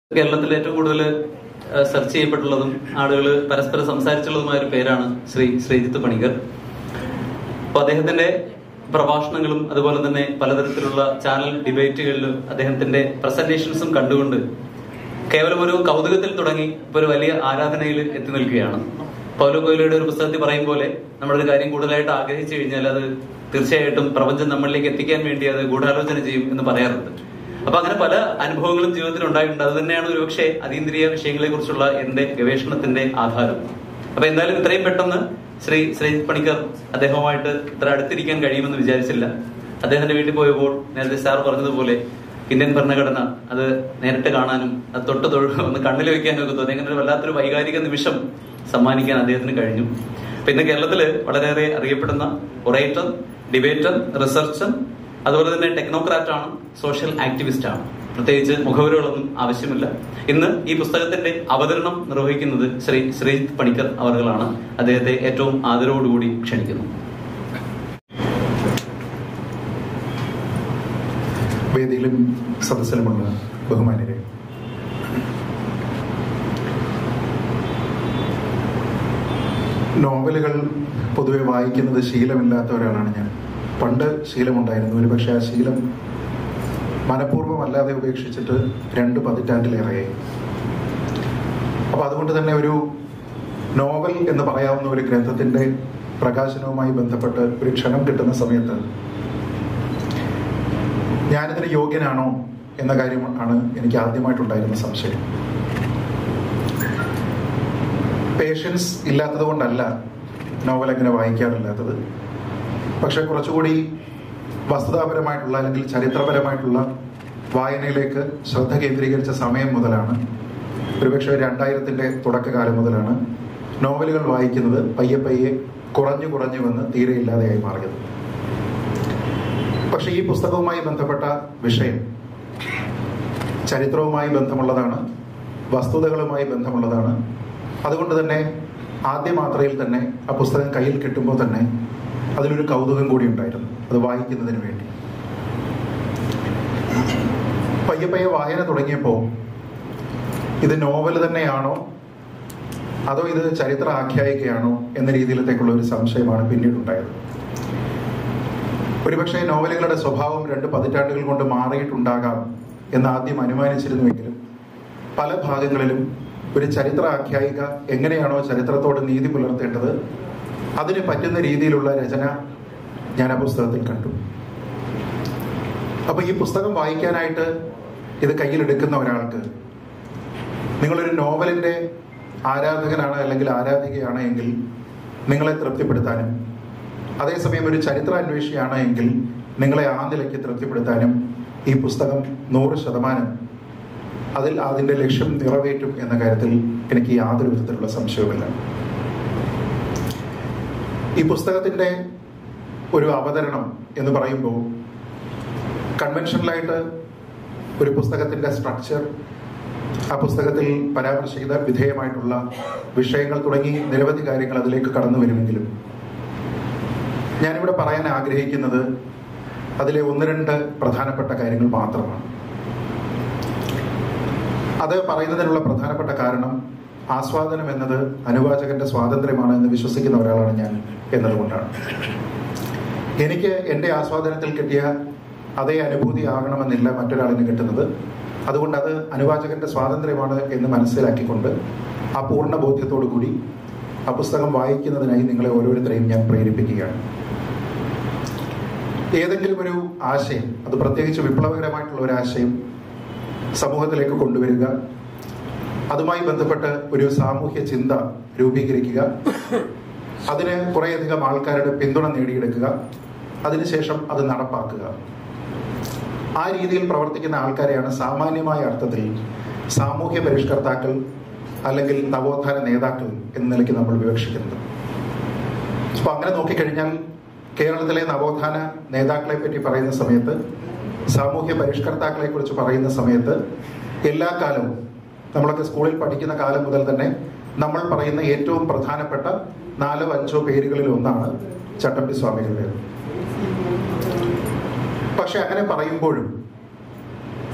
കേരളത്തിൽ ഏറ്റവും കൂടുതൽ സെർച്ച് ചെയ്യപ്പെട്ടുള്ളതും ആളുകൾ പരസ്പരം സംസാരിച്ചുള്ളതുമായ ഒരു പേരാണ് ശ്രീജിത്ത് പണിക്കർ. അപ്പൊ അദ്ദേഹത്തിന്റെ പ്രഭാഷണങ്ങളും അതുപോലെ തന്നെ പലതരത്തിലുള്ള ചാനൽ ഡിബേറ്റുകളിലും അദ്ദേഹത്തിന്റെ പ്രസന്റേഷൻസും കണ്ടുകൊണ്ട് കേവലം ഒരു കൗതുകത്തിൽ തുടങ്ങി ഇപ്പൊ ഒരു വലിയ ആരാധനയിൽ എത്തി നിൽക്കുകയാണ്. പൗലോ കൊയ്ലോയുടെ ഒരു പുസ്തകത്തിൽ പറയും പോലെ നമ്മളൊരു കാര്യം കൂടുതലായിട്ട് ആഗ്രഹിച്ചു കഴിഞ്ഞാൽ അത് തീർച്ചയായിട്ടും പ്രപഞ്ചം നമ്മളിലേക്ക് എത്തിക്കാൻ വേണ്ടി അത് ഗൂഢാലോചന ചെയ്യും എന്ന് പറയാറുണ്ട്. അപ്പൊ അങ്ങനെ പല അനുഭവങ്ങളും ജീവിതത്തിൽ ഉണ്ടായിട്ടുണ്ട്. അത് തന്നെയാണ് ഒരുപക്ഷെ അതീന്ദ്രിയ വിഷയങ്ങളെ കുറിച്ചുള്ള എന്റെ ഗവേഷണത്തിന്റെ ആധാരം. അപ്പൊ എന്തായാലും ഇത്രയും പെട്ടെന്ന് ശ്രീജിത്ത് പണിക്കർ അദ്ദേഹവുമായിട്ട് ഇത്ര അടുത്തിരിക്കാൻ കഴിയുമെന്ന് വിചാരിച്ചില്ല. അദ്ദേഹത്തിന്റെ വീട്ടിൽ പോയപ്പോൾ നേരത്തെ സാർ പറഞ്ഞതുപോലെ ഇന്ത്യൻ ഭരണഘടന അത് നേരിട്ട് കാണാനും അത് തൊട്ട് ഒന്ന് കണ്ണിൽ വെക്കാനും ഒക്കെ തോന്നി. അങ്ങനെ ഒരു വല്ലാത്തൊരു വൈകാരിക നിമിഷം സമ്മാനിക്കാൻ അദ്ദേഹത്തിന് കഴിഞ്ഞു. പിന്നെ കേരളത്തില് വളരെയേറെ അറിയപ്പെടുന്ന ഒറേറ്റർ, ഡിബേറ്റർ, റിസർച്ചർ, അതുപോലെ തന്നെ ടെക്നോക്രാറ്റ് ആണ്, സോഷ്യൽ ആക്ടിവിസ്റ്റ് ആണ്. പ്രത്യേകിച്ച് മുഖവരുകളൊന്നും ആവശ്യമില്ല. ഇന്ന് ഈ പുസ്തകത്തിന്റെ അവതരണം നിർവഹിക്കുന്നത് ശ്രീജിത്ത് പണിക്കർ അവറുകളാണ്. അദ്ദേഹത്തെ ഏറ്റവും ആദരവോടുകൂടി ക്ഷണിക്കുന്നു. വേദിയിലും സദസ്സിലുമുള്ള ബഹുമാന്യരെ, നോവലുകൾ പൊതുവെ വായിക്കുന്നത് ശീലമില്ലാത്ത ഒരാളാണ് ഞാൻ. പണ്ട് ശീലമുണ്ടായിരുന്നു. ഒരു പക്ഷെ ആ ശീലം മനഃപൂർവ്വം അല്ലാതെ ഉപേക്ഷിച്ചിട്ട് 2 പതിറ്റാണ്ടിലേറെയായി. അപ്പൊ അതുകൊണ്ട് തന്നെ ഒരു നോവൽ എന്ന് പറയാവുന്ന ഒരു ഗ്രന്ഥത്തിന്റെ പ്രകാശനവുമായി ബന്ധപ്പെട്ട് ഒരു ക്ഷണം കിട്ടുന്ന സമയത്ത് ഞാനിതിന് യോഗ്യനാണോ എന്ന കാര്യമാണ് എനിക്ക് ആദ്യമായിട്ടുണ്ടായിരുന്ന സംശയം. പേഷ്യൻസ് ഇല്ലാത്തത് കൊണ്ടല്ല നോവൽ അങ്ങനെ വായിക്കാറില്ലാത്തത്. പക്ഷെ കുറച്ചുകൂടി വസ്തുതാപരമായിട്ടുള്ള അല്ലെങ്കിൽ ചരിത്രപരമായിട്ടുള്ള വായനയിലേക്ക് ശ്രദ്ധ കേന്ദ്രീകരിച്ച സമയം മുതലാണ്, ഒരുപക്ഷെ 2000-ന്റെ തുടക്കകാലം മുതലാണ് നോവലുകൾ വായിക്കുന്നത് പയ്യെ പയ്യെ കുറഞ്ഞു വന്ന് തീരെ ഇല്ലാതെയായി മാറിയത്. പക്ഷെ ഈ പുസ്തകവുമായി ബന്ധപ്പെട്ട വിഷയം ചരിത്രവുമായി ബന്ധമുള്ളതാണ്, വസ്തുതകളുമായി ബന്ധമുള്ളതാണ്. അതുകൊണ്ട് തന്നെ ആദ്യ മാത്രയിൽ തന്നെ ആ പുസ്തകം കയ്യിൽ കിട്ടുമ്പോൾ തന്നെ അതിലൊരു കൗതുകം കൂടി ഉണ്ടായിരുന്നു, അത് വായിക്കുന്നതിന് വേണ്ടി. പയ്യെ പയ്യെ വായന തുടങ്ങിയപ്പോൾ ഇത് നോവൽ തന്നെയാണോ അതോ ഇത് ചരിത്ര ആഖ്യായികയാണോ എന്ന രീതിയിലത്തേക്കുള്ള ഒരു സംശയമാണ് പിന്നീടുണ്ടായത്. ഒരുപക്ഷെ നോവലുകളുടെ സ്വഭാവം 2 പതിറ്റാണ്ടുകൾ കൊണ്ട് മാറിയിട്ടുണ്ടാകാം എന്ന് ആദ്യം അനുമാനിച്ചിരുന്നുവെങ്കിലും പല ഭാഗങ്ങളിലും ഒരു ചരിത്ര ആഖ്യായിക എങ്ങനെയാണോ ചരിത്രത്തോട് നീതി പുലർത്തേണ്ടത് അതിന് പറ്റുന്ന രീതിയിലുള്ള രചന ഞാൻ ആ പുസ്തകത്തിൽ കണ്ടു. അപ്പൊ ഈ പുസ്തകം വായിക്കാനായിട്ട് ഇത് കയ്യിലെടുക്കുന്ന ഒരാൾക്ക് നിങ്ങളൊരു നോവലിന്റെ ആരാധകനാണ് അല്ലെങ്കിൽ ആരാധികയാണ് എങ്കിൽ നിങ്ങളെ തൃപ്തിപ്പെടുത്താനും, അതേസമയം ഒരു ചരിത്രാന്വേഷിയാണ് എങ്കിൽ നിങ്ങളെ ആ നിലയ്ക്ക് തൃപ്തിപ്പെടുത്താനും ഈ പുസ്തകം 100% അതിന്റെ ലക്ഷ്യം നിറവേറ്റും എന്ന കാര്യത്തിൽ എനിക്ക് യാതൊരു വിധത്തിലുള്ള സംശയവുമില്ല. ഈ പുസ്തകത്തിന്റെ ഒരു അവതരണം എന്ന് പറയുമ്പോൾ കൺവെൻഷനലായിട്ട് ഒരു പുസ്തകത്തിന്റെ സ്ട്രക്ചർ, ആ പുസ്തകത്തിൽ പരാമർശിക്കുന്ന വിധേയമായിട്ടുള്ള വിഷയങ്ങൾ തുടങ്ങി നിരവധി കാര്യങ്ങൾ അതിലേക്ക് കടന്നു വരുമെങ്കിലും ഞാനിവിടെ പറയാൻ ആഗ്രഹിക്കുന്നത് അതിലെ 1-2 പ്രധാനപ്പെട്ട കാര്യങ്ങൾ മാത്രമാണ്. അത് പറയുന്നതിനുള്ള പ്രധാനപ്പെട്ട കാരണം ആസ്വാദനം എന്നത് അനുവാചകന്റെ സ്വാതന്ത്ര്യമാണ് എന്ന് വിശ്വസിക്കുന്ന ഒരാളാണ് ഞാൻ എന്നതുകൊണ്ടാണ്. എനിക്ക് എൻ്റെ ആസ്വാദനത്തിൽ കിട്ടിയ അതേ അനുഭൂതി ആകണമെന്നില്ല മറ്റൊരാളിന് കിട്ടുന്നത്. അതുകൊണ്ട് അത് അനുവാചകന്റെ സ്വാതന്ത്ര്യമാണ് എന്ന് മനസ്സിലാക്കിക്കൊണ്ട് ആ പൂർണ്ണ ബോധ്യത്തോടു കൂടി ആ പുസ്തകം വായിക്കുന്നതിനായി നിങ്ങളെ ഓരോരുത്തരെയും ഞാൻ പ്രേരിപ്പിക്കുകയാണ്. ഏതെങ്കിലും ഒരു ആശയം, അത് പ്രത്യേകിച്ച് വിപ്ലവകരമായിട്ടുള്ള ഒരു ആശയം സമൂഹത്തിലേക്ക് കൊണ്ടുവരിക, അതുമായി ബന്ധപ്പെട്ട് ഒരു സാമൂഹ്യ ചിന്ത രൂപീകരിക്കുക, അതിന് കുറേയധികം ആൾക്കാരുടെ പിന്തുണ നേടിയെടുക്കുക, അതിനുശേഷം അത് നടപ്പാക്കുക. ആ രീതിയിൽ പ്രവർത്തിക്കുന്ന ആൾക്കാരെയാണ് സാമാന്യമായ അർത്ഥത്തിൽ സാമൂഹ്യ പരിഷ്കർത്താക്കൾ അല്ലെങ്കിൽ നവോത്ഥാന നേതാക്കൾ എന്ന നിലയ്ക്ക് നമ്മൾ വിവക്ഷിക്കുന്നത്. അപ്പൊ അങ്ങനെ നോക്കിക്കഴിഞ്ഞാൽ കേരളത്തിലെ നവോത്ഥാന നേതാക്കളെ പറ്റി പറയുന്ന സമയത്ത്, സാമൂഹ്യ പരിഷ്കർത്താക്കളെ കുറിച്ച് പറയുന്ന സമയത്ത് എല്ലാ കാലവും നമ്മളൊക്കെ സ്കൂളിൽ പഠിക്കുന്ന കാലം മുതൽ തന്നെ നമ്മൾ പറയുന്ന ഏറ്റവും പ്രധാനപ്പെട്ട 4-5 പേരുകളിൽ ഒന്നാണ് ചട്ടമ്പി സ്വാമികളുടേത്. പക്ഷെ അങ്ങനെ പറയുമ്പോഴും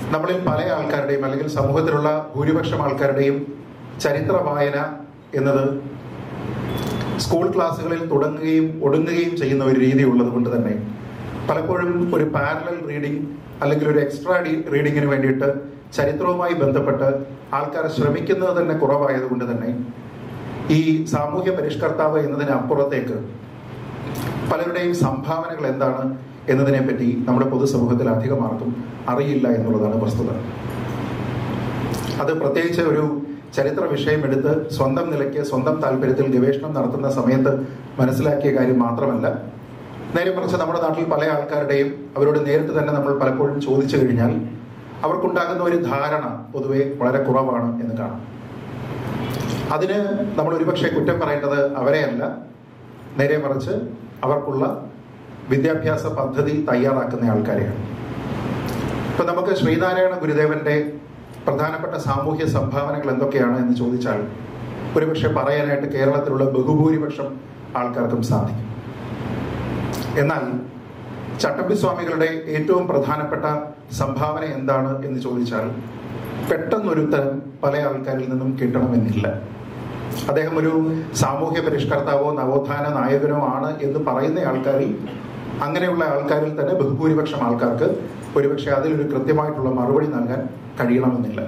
നമ്മളിൽ പല ആൾക്കാരുടെയും അല്ലെങ്കിൽ സമൂഹത്തിലുള്ള ഭൂരിപക്ഷം ആൾക്കാരുടെയും ചരിത്ര വായന എന്നത് സ്കൂൾ ക്ലാസ്സുകളിൽ തുടങ്ങുകയും ഒടുങ്ങുകയും ചെയ്യുന്ന ഒരു രീതി ഉള്ളത് കൊണ്ട് തന്നെ പലപ്പോഴും ഒരു പാരലൽ റീഡിംഗ് അല്ലെങ്കിൽ ഒരു എക്സ്ട്രാ റീഡിങ്ങിന് വേണ്ടിയിട്ട് ചരിത്രവുമായി ബന്ധപ്പെട്ട് ആൾക്കാർ ശ്രമിക്കുന്നത് തന്നെ കുറവായതുകൊണ്ട് തന്നെ ഈ സാമൂഹ്യ പരിഷ്കർത്താവ് എന്നതിന് അപ്പുറത്തേക്ക് പലരുടെയും സംഭാവനകൾ എന്താണ് എന്നതിനെ പറ്റി നമ്മുടെ പൊതുസമൂഹത്തിൽ അധികം ആർക്കും അറിയില്ല എന്നുള്ളതാണ് വസ്തുത. അത് പ്രത്യേകിച്ച് ഒരു ചരിത്ര വിഷയം എടുത്ത് സ്വന്തം നിലയ്ക്ക് സ്വന്തം താല്പര്യത്തിൽ ഗവേഷണം നടത്തുന്ന സമയത്ത് മനസ്സിലാക്കിയ കാര്യം മാത്രമല്ല, നേരെ മറിച്ച് നമ്മുടെ നാട്ടിൽ പല ആൾക്കാരുടെയും അവരോട് നേരിട്ട് തന്നെ നമ്മൾ പലപ്പോഴും ചോദിച്ചു കഴിഞ്ഞാൽ അവർക്കുണ്ടാകുന്ന ഒരു ധാരണ പൊതുവെ വളരെ കുറവാണ് എന്ന് കാണാം. അതിന് നമ്മൾ ഒരുപക്ഷെ കുറ്റം പറയേണ്ടത് അവരെയല്ല, നേരെ മറിച്ച് അവർക്കുള്ള വിദ്യാഭ്യാസ പദ്ധതി തയ്യാറാക്കുന്ന ആൾക്കാരെയാണ്. ഇപ്പൊ നമുക്ക് ശ്രീനാരായണ ഗുരുദേവന്റെ പ്രധാനപ്പെട്ട സാമൂഹ്യ സംഭാവനകൾ എന്തൊക്കെയാണ് എന്ന് ചോദിച്ചാൽ ഒരുപക്ഷെ പറയാനായിട്ട് കേരളത്തിലുള്ള ബഹുഭൂരിപക്ഷം ആൾക്കാർക്കും സാധിക്കും. എന്നാൽ ചട്ടമ്പിസ്വാമികളുടെ ഏറ്റവും പ്രധാനപ്പെട്ട സംഭാവന എന്താണ് എന്ന് ചോദിച്ചാൽ പെട്ടെന്നൊരുത്തരം പല ആൾക്കാരിൽ നിന്നും കിട്ടണമെന്നില്ല. അദ്ദേഹം ഒരു സാമൂഹ്യ പരിഷ്കർത്താവോ നവോത്ഥാന നായകനോ ആണ് എന്ന് പറയുന്ന ആൾക്കാരിൽ, അങ്ങനെയുള്ള ആൾക്കാരിൽ തന്നെ ബഹുഭൂരിപക്ഷം ആൾക്കാർക്ക് ഒരുപക്ഷെ അതിലൊരു കൃത്യമായിട്ടുള്ള മറുപടി നൽകാൻ കഴിയണമെന്നില്ല.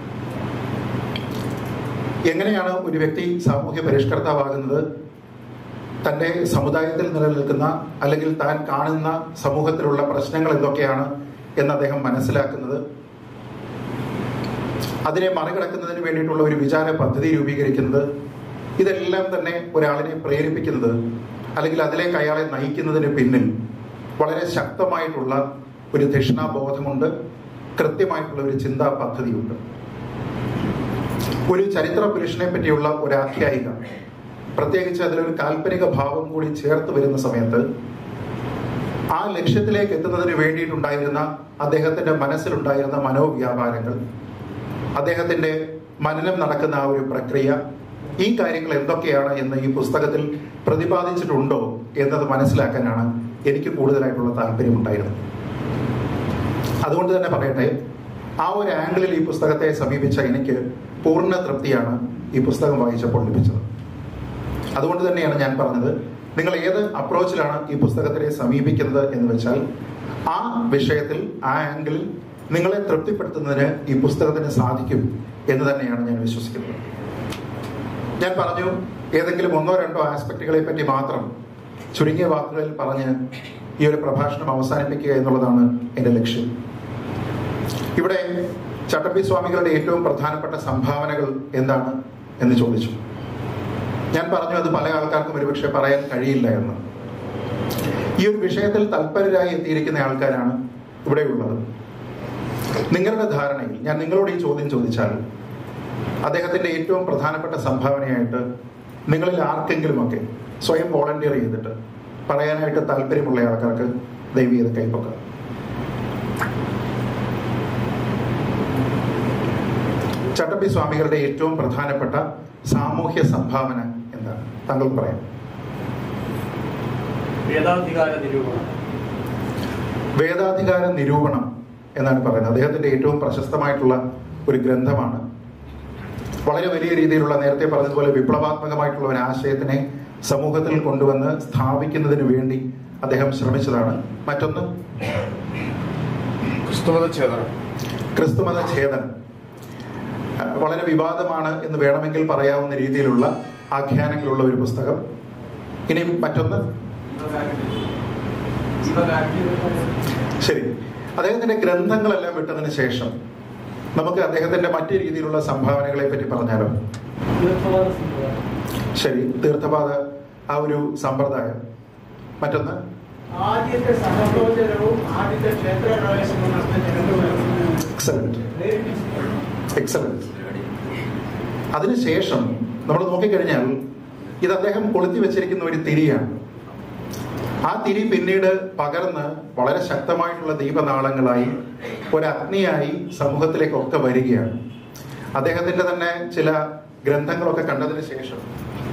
എങ്ങനെയാണ് ഒരു വ്യക്തി സാമൂഹ്യ പരിഷ്കർത്താവാകുന്നത്? തന്റെ സമുദായത്തിൽ നിലനിൽക്കുന്ന അല്ലെങ്കിൽ താൻ കാണുന്ന സമൂഹത്തിലുള്ള പ്രശ്നങ്ങൾ എന്തൊക്കെയാണ് എന്ന് അദ്ദേഹം മനസ്സിലാക്കുന്നത്, അതിനെ മറികടക്കുന്നതിന് വേണ്ടിയിട്ടുള്ള ഒരു വിചാര പദ്ധതി രൂപീകരിക്കുന്നത്, ഇതെല്ലാം തന്നെ ഒരാളിനെ പ്രേരിപ്പിക്കുന്നത് അല്ലെങ്കിൽ അതിലേക്ക് അയാളെ നയിക്കുന്നതിന് പിന്നിൽ വളരെ ശക്തമായിട്ടുള്ള ഒരു ധിഷണാബോധമുണ്ട്, കൃത്യമായിട്ടുള്ള ഒരു ചിന്താ പദ്ധതിയുണ്ട്. ഒരു ചരിത്ര പുരുഷനെ പറ്റിയുള്ള ഒരു ആഖ്യായിക, പ്രത്യേകിച്ച് അതിലൊരു കാൽപ്പനിക ഭാവം കൂടി ചേർത്ത് വരുന്ന സമയത്ത് ആ ലക്ഷ്യത്തിലേക്ക് എത്തുന്നതിന് വേണ്ടിയിട്ടുണ്ടായിരുന്ന അദ്ദേഹത്തിന്റെ മനസ്സിലുണ്ടായിരുന്ന മനോവ്യാപാരങ്ങൾ, അദ്ദേഹത്തിന്റെ മനനം നടക്കുന്ന ആ ഒരു പ്രക്രിയ, ഈ കാര്യങ്ങൾ എന്തൊക്കെയാണ് എന്ന് ഈ പുസ്തകത്തിൽ പ്രതിപാദിച്ചിട്ടുണ്ടോ എന്നത് മനസ്സിലാക്കാനാണ് എനിക്ക് കൂടുതലായിട്ടുള്ള താല്പര്യമുണ്ടായിരുന്നത്. അതുകൊണ്ട് തന്നെ പറയട്ടെ, ആ ഒരു ആംഗിളിൽ ഈ പുസ്തകത്തെ സമീപിച്ച എനിക്ക് പൂർണ്ണ തൃപ്തിയാണ് ഈ പുസ്തകം വായിച്ചപ്പോൾ ലഭിച്ചത്. അതുകൊണ്ട് തന്നെയാണ് ഞാൻ പറഞ്ഞത്, നിങ്ങൾ ഏത് അപ്രോച്ചിലാണ് ഈ പുസ്തകത്തിനെ സമീപിക്കുന്നത് എന്ന് വെച്ചാൽ ആ വിഷയത്തിൽ, ആ ആംഗിളിൽ നിങ്ങളെ തൃപ്തിപ്പെടുത്തുന്നതിന് ഈ പുസ്തകത്തിന് സാധിക്കും എന്ന് തന്നെയാണ് ഞാൻ വിശ്വസിക്കുന്നത്. ഞാൻ പറഞ്ഞു, ഏതെങ്കിലും ഒന്നോ രണ്ടോ ആസ്പെക്റ്റുകളെ പറ്റി മാത്രം ചുരുങ്ങിയ വാക്കുകളിൽ പറഞ്ഞ് ഈ ഒരു പ്രഭാഷണം അവസാനിപ്പിക്കുക എന്നുള്ളതാണ് എന്റെ ലക്ഷ്യം. ഇവിടെ ചട്ടമ്പിസ്വാമികളുടെ ഏറ്റവും പ്രധാനപ്പെട്ട സംഭാവനകൾ എന്താണ് എന്ന് ചോദിച്ചു. ഞാൻ പറഞ്ഞു, അത് പല ആൾക്കാർക്കും ഒരുപക്ഷെ പറയാൻ കഴിയില്ല എന്ന്. ഈ ഒരു വിഷയത്തിൽ തൽപരരായി എത്തിയിരിക്കുന്ന ആൾക്കാരാണ് ഇവിടെയുള്ളത്. നിങ്ങളുടെ ധാരണയിൽ ഞാൻ നിങ്ങളോട് ഈ ചോദ്യം ചോദിച്ചാൽ അദ്ദേഹത്തിന്റെ ഏറ്റവും പ്രധാനപ്പെട്ട സംഭാവനയായിട്ട് നിങ്ങളിൽ ആർക്കെങ്കിലുമൊക്കെ സ്വയം വോളണ്ടിയർ ചെയ്തിട്ട് പറയാനായിട്ട് താല്പര്യമുള്ള ആൾക്കാർക്ക് ദയവ് ചെയ്ത് കൈപ്പൊക്കുക. ചട്ടമ്പിസ്വാമികളുടെ ഏറ്റവും പ്രധാനപ്പെട്ട സാമൂഹ്യ സംഭാവന എന്താണ്? താങ്കൾക്ക് പറയാം. വേദാധികാര നിരൂപണം എന്നാണ് പറയുന്നത്. അദ്ദേഹത്തിന്റെ ഏറ്റവും പ്രശസ്തമായിട്ടുള്ള ഒരു ഗ്രന്ഥമാണ്. വളരെ വലിയ രീതിയിലുള്ള, നേരത്തെ പറഞ്ഞതുപോലെ വിപ്ലവാത്മകമായിട്ടുള്ള ഒരു ആശയത്തിനെ സമൂഹത്തിൽ കൊണ്ടുവന്ന് സ്ഥാപിക്കുന്നതിന് വേണ്ടി അദ്ദേഹം ശ്രമിച്ചതാണ്. മറ്റൊന്ന് ക്രിസ്തുമത ഛേദനം. വളരെ വിവാദമാണ് എന്ന് വേണമെങ്കിൽ പറയാവുന്ന രീതിയിലുള്ള ആഖ്യാനങ്ങളുള്ള ഒരു പുസ്തകം. ഇനി മറ്റൊന്ന്, ശരി, അദ്ദേഹത്തിന്റെ ഗ്രന്ഥങ്ങളെല്ലാം വിട്ടതിന് ശേഷം നമുക്ക് അദ്ദേഹത്തിന്റെ മറ്റു രീതിയിലുള്ള സംഭാവനകളെ പറ്റി പറഞ്ഞാലോ? ശരി, തീർത്ഥപാദ ആ ഒരു സമ്പ്രദായം. മറ്റൊന്ന് എക്സലന്റ്. അതിനുശേഷം നമ്മൾ നോക്കിക്കഴിഞ്ഞാൽ ഇത് അദ്ദേഹം കൊളുത്തി വെച്ചിരിക്കുന്ന ഒരു തിരിയാണ്. ആ തിരി പിന്നീട് പകർന്ന് വളരെ ശക്തമായിട്ടുള്ള ദീപനാളങ്ങളായി ഒരു അഗ്നിയായി സമൂഹത്തിലേക്കൊക്കെ വരികയാണ്. അദ്ദേഹത്തിന്റെ തന്നെ ചില ഗ്രന്ഥങ്ങളൊക്കെ കണ്ടതിന് ശേഷം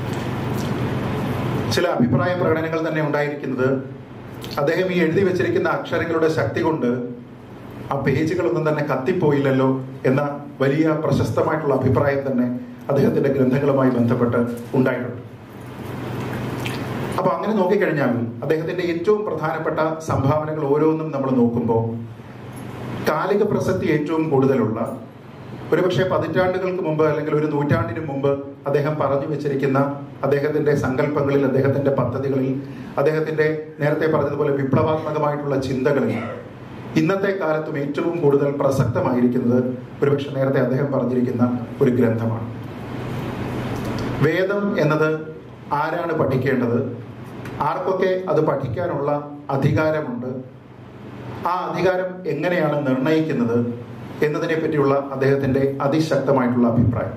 ചില അഭിപ്രായ പ്രകടനങ്ങൾ തന്നെ ഉണ്ടായിരിക്കുന്നത്, അദ്ദേഹം ഈ എഴുതി വെച്ചിരിക്കുന്ന അക്ഷരങ്ങളുടെ ശക്തി കൊണ്ട് ആ പേജുകളൊന്നും തന്നെ കത്തിപ്പോയില്ലല്ലോ എന്ന വലിയ പ്രശസ്തമായിട്ടുള്ള അഭിപ്രായം തന്നെ അദ്ദേഹത്തിന്റെ ഗ്രന്ഥങ്ങളുമായി ബന്ധപ്പെട്ട് ഉണ്ടായിട്ടുണ്ട്. അപ്പൊ അങ്ങനെ നോക്കിക്കഴിഞ്ഞാൽ അദ്ദേഹത്തിന്റെ ഏറ്റവും പ്രധാനപ്പെട്ട സംഭാവനകൾ ഓരോന്നും നമ്മൾ നോക്കുമ്പോൾ കാലിക പ്രസക്തി ഏറ്റവും കൂടുതലുള്ള, ഒരുപക്ഷെ പതിറ്റാണ്ടുകൾക്ക് മുമ്പ് അല്ലെങ്കിൽ ഒരു നൂറ്റാണ്ടിന് മുമ്പ് അദ്ദേഹം പറഞ്ഞു വെച്ചിരിക്കുന്ന അദ്ദേഹത്തിന്റെ സങ്കല്പങ്ങളിൽ, അദ്ദേഹത്തിന്റെ പദ്ധതികളിൽ, അദ്ദേഹത്തിന്റെ നേരത്തെ പറഞ്ഞതുപോലെ വിപ്ലവാത്മകമായിട്ടുള്ള ചിന്തകളിൽ ഇന്നത്തെ കാലത്തും ഏറ്റവും കൂടുതൽ പ്രസക്തമായിരിക്കുന്നത് ഒരുപക്ഷെ നേരത്തെ അദ്ദേഹം പറഞ്ഞിരിക്കുന്ന ഒരു ഗ്രന്ഥമാണ്. വേദം എന്നത് ആരാണ് പഠിക്കേണ്ടത്, ആർക്കൊക്കെ അത് പഠിക്കാനുള്ള അധികാരമുണ്ട്, ആ അധികാരം എങ്ങനെയാണ് നിർണയിക്കുന്നത് എന്നതിനെ പറ്റിയുള്ള അദ്ദേഹത്തിന്റെ അതിശക്തമായിട്ടുള്ള അഭിപ്രായം.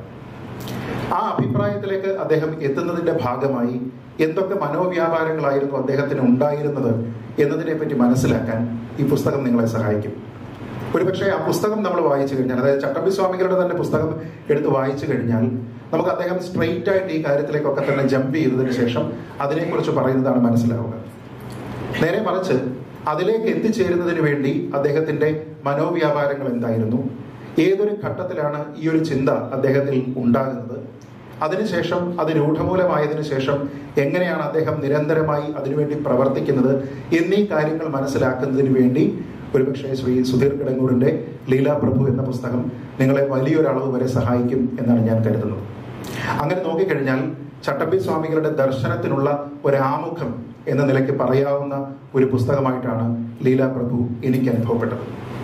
ആ അഭിപ്രായത്തിലേക്ക് അദ്ദേഹം എത്തുന്നതിന്റെ ഭാഗമായി എന്തൊക്കെ മനോവ്യാപാരങ്ങളായിരുന്നു അദ്ദേഹത്തിന് ഉണ്ടായിരുന്നത് എന്നതിനെ പറ്റി മനസ്സിലാക്കാൻ ഈ പുസ്തകം നിങ്ങളെ സഹായിക്കും. ഒരുപക്ഷെ ആ പുസ്തകം നമ്മൾ വായിച്ചു കഴിഞ്ഞാൽ, അതായത് ചട്ടമ്പി സ്വാമികളുടെ തന്നെ പുസ്തകം എടുത്ത് വായിച്ചു കഴിഞ്ഞാൽ നമുക്ക് അദ്ദേഹം സ്ട്രെയിറ്റ് ആയിട്ട് ഈ കാര്യത്തിലേക്കൊക്കെ തന്നെ ജമ്പ് ചെയ്തതിനു ശേഷം അതിനെക്കുറിച്ച് പറയുന്നതാണ് മനസ്സിലാവുക. നേരെ മറിച്ച് അതിലേക്ക് എത്തിച്ചേരുന്നതിന് വേണ്ടി അദ്ദേഹത്തിന്റെ മനോവ്യാപാരങ്ങൾ എന്തായിരുന്നു, ഏതൊരു ഘട്ടത്തിലാണ് ഈ ഒരു ചിന്ത അദ്ദേഹത്തിൽ ഉണ്ടാകുന്നത്, അതിനുശേഷം അത് രൂഢമൂലമായതിനു ശേഷം എങ്ങനെയാണ് അദ്ദേഹം നിരന്തരമായി അതിനുവേണ്ടി പ്രവർത്തിക്കുന്നത് എന്നീ കാര്യങ്ങൾ മനസ്സിലാക്കുന്നതിന് വേണ്ടി ഒരുപക്ഷെ ശ്രീ സുധീർ കിടങ്ങൂരിന്റെ ലീലാപ്രഭു എന്ന പുസ്തകം നിങ്ങളെ വലിയൊരളവ് വരെ സഹായിക്കും എന്നാണ് ഞാൻ കരുതുന്നത്. അങ്ങനെ നോക്കിക്കഴിഞ്ഞാൽ ചട്ടമ്പി സ്വാമികളുടെ ദർശനത്തിനുള്ള ഒരാമുഖം എന്ന നിലയ്ക്ക് പറയാവുന്ന ഒരു പുസ്തകമായിട്ടാണ് ലീലാപ്രഭു എനിക്ക് അനുഭവപ്പെട്ടത്.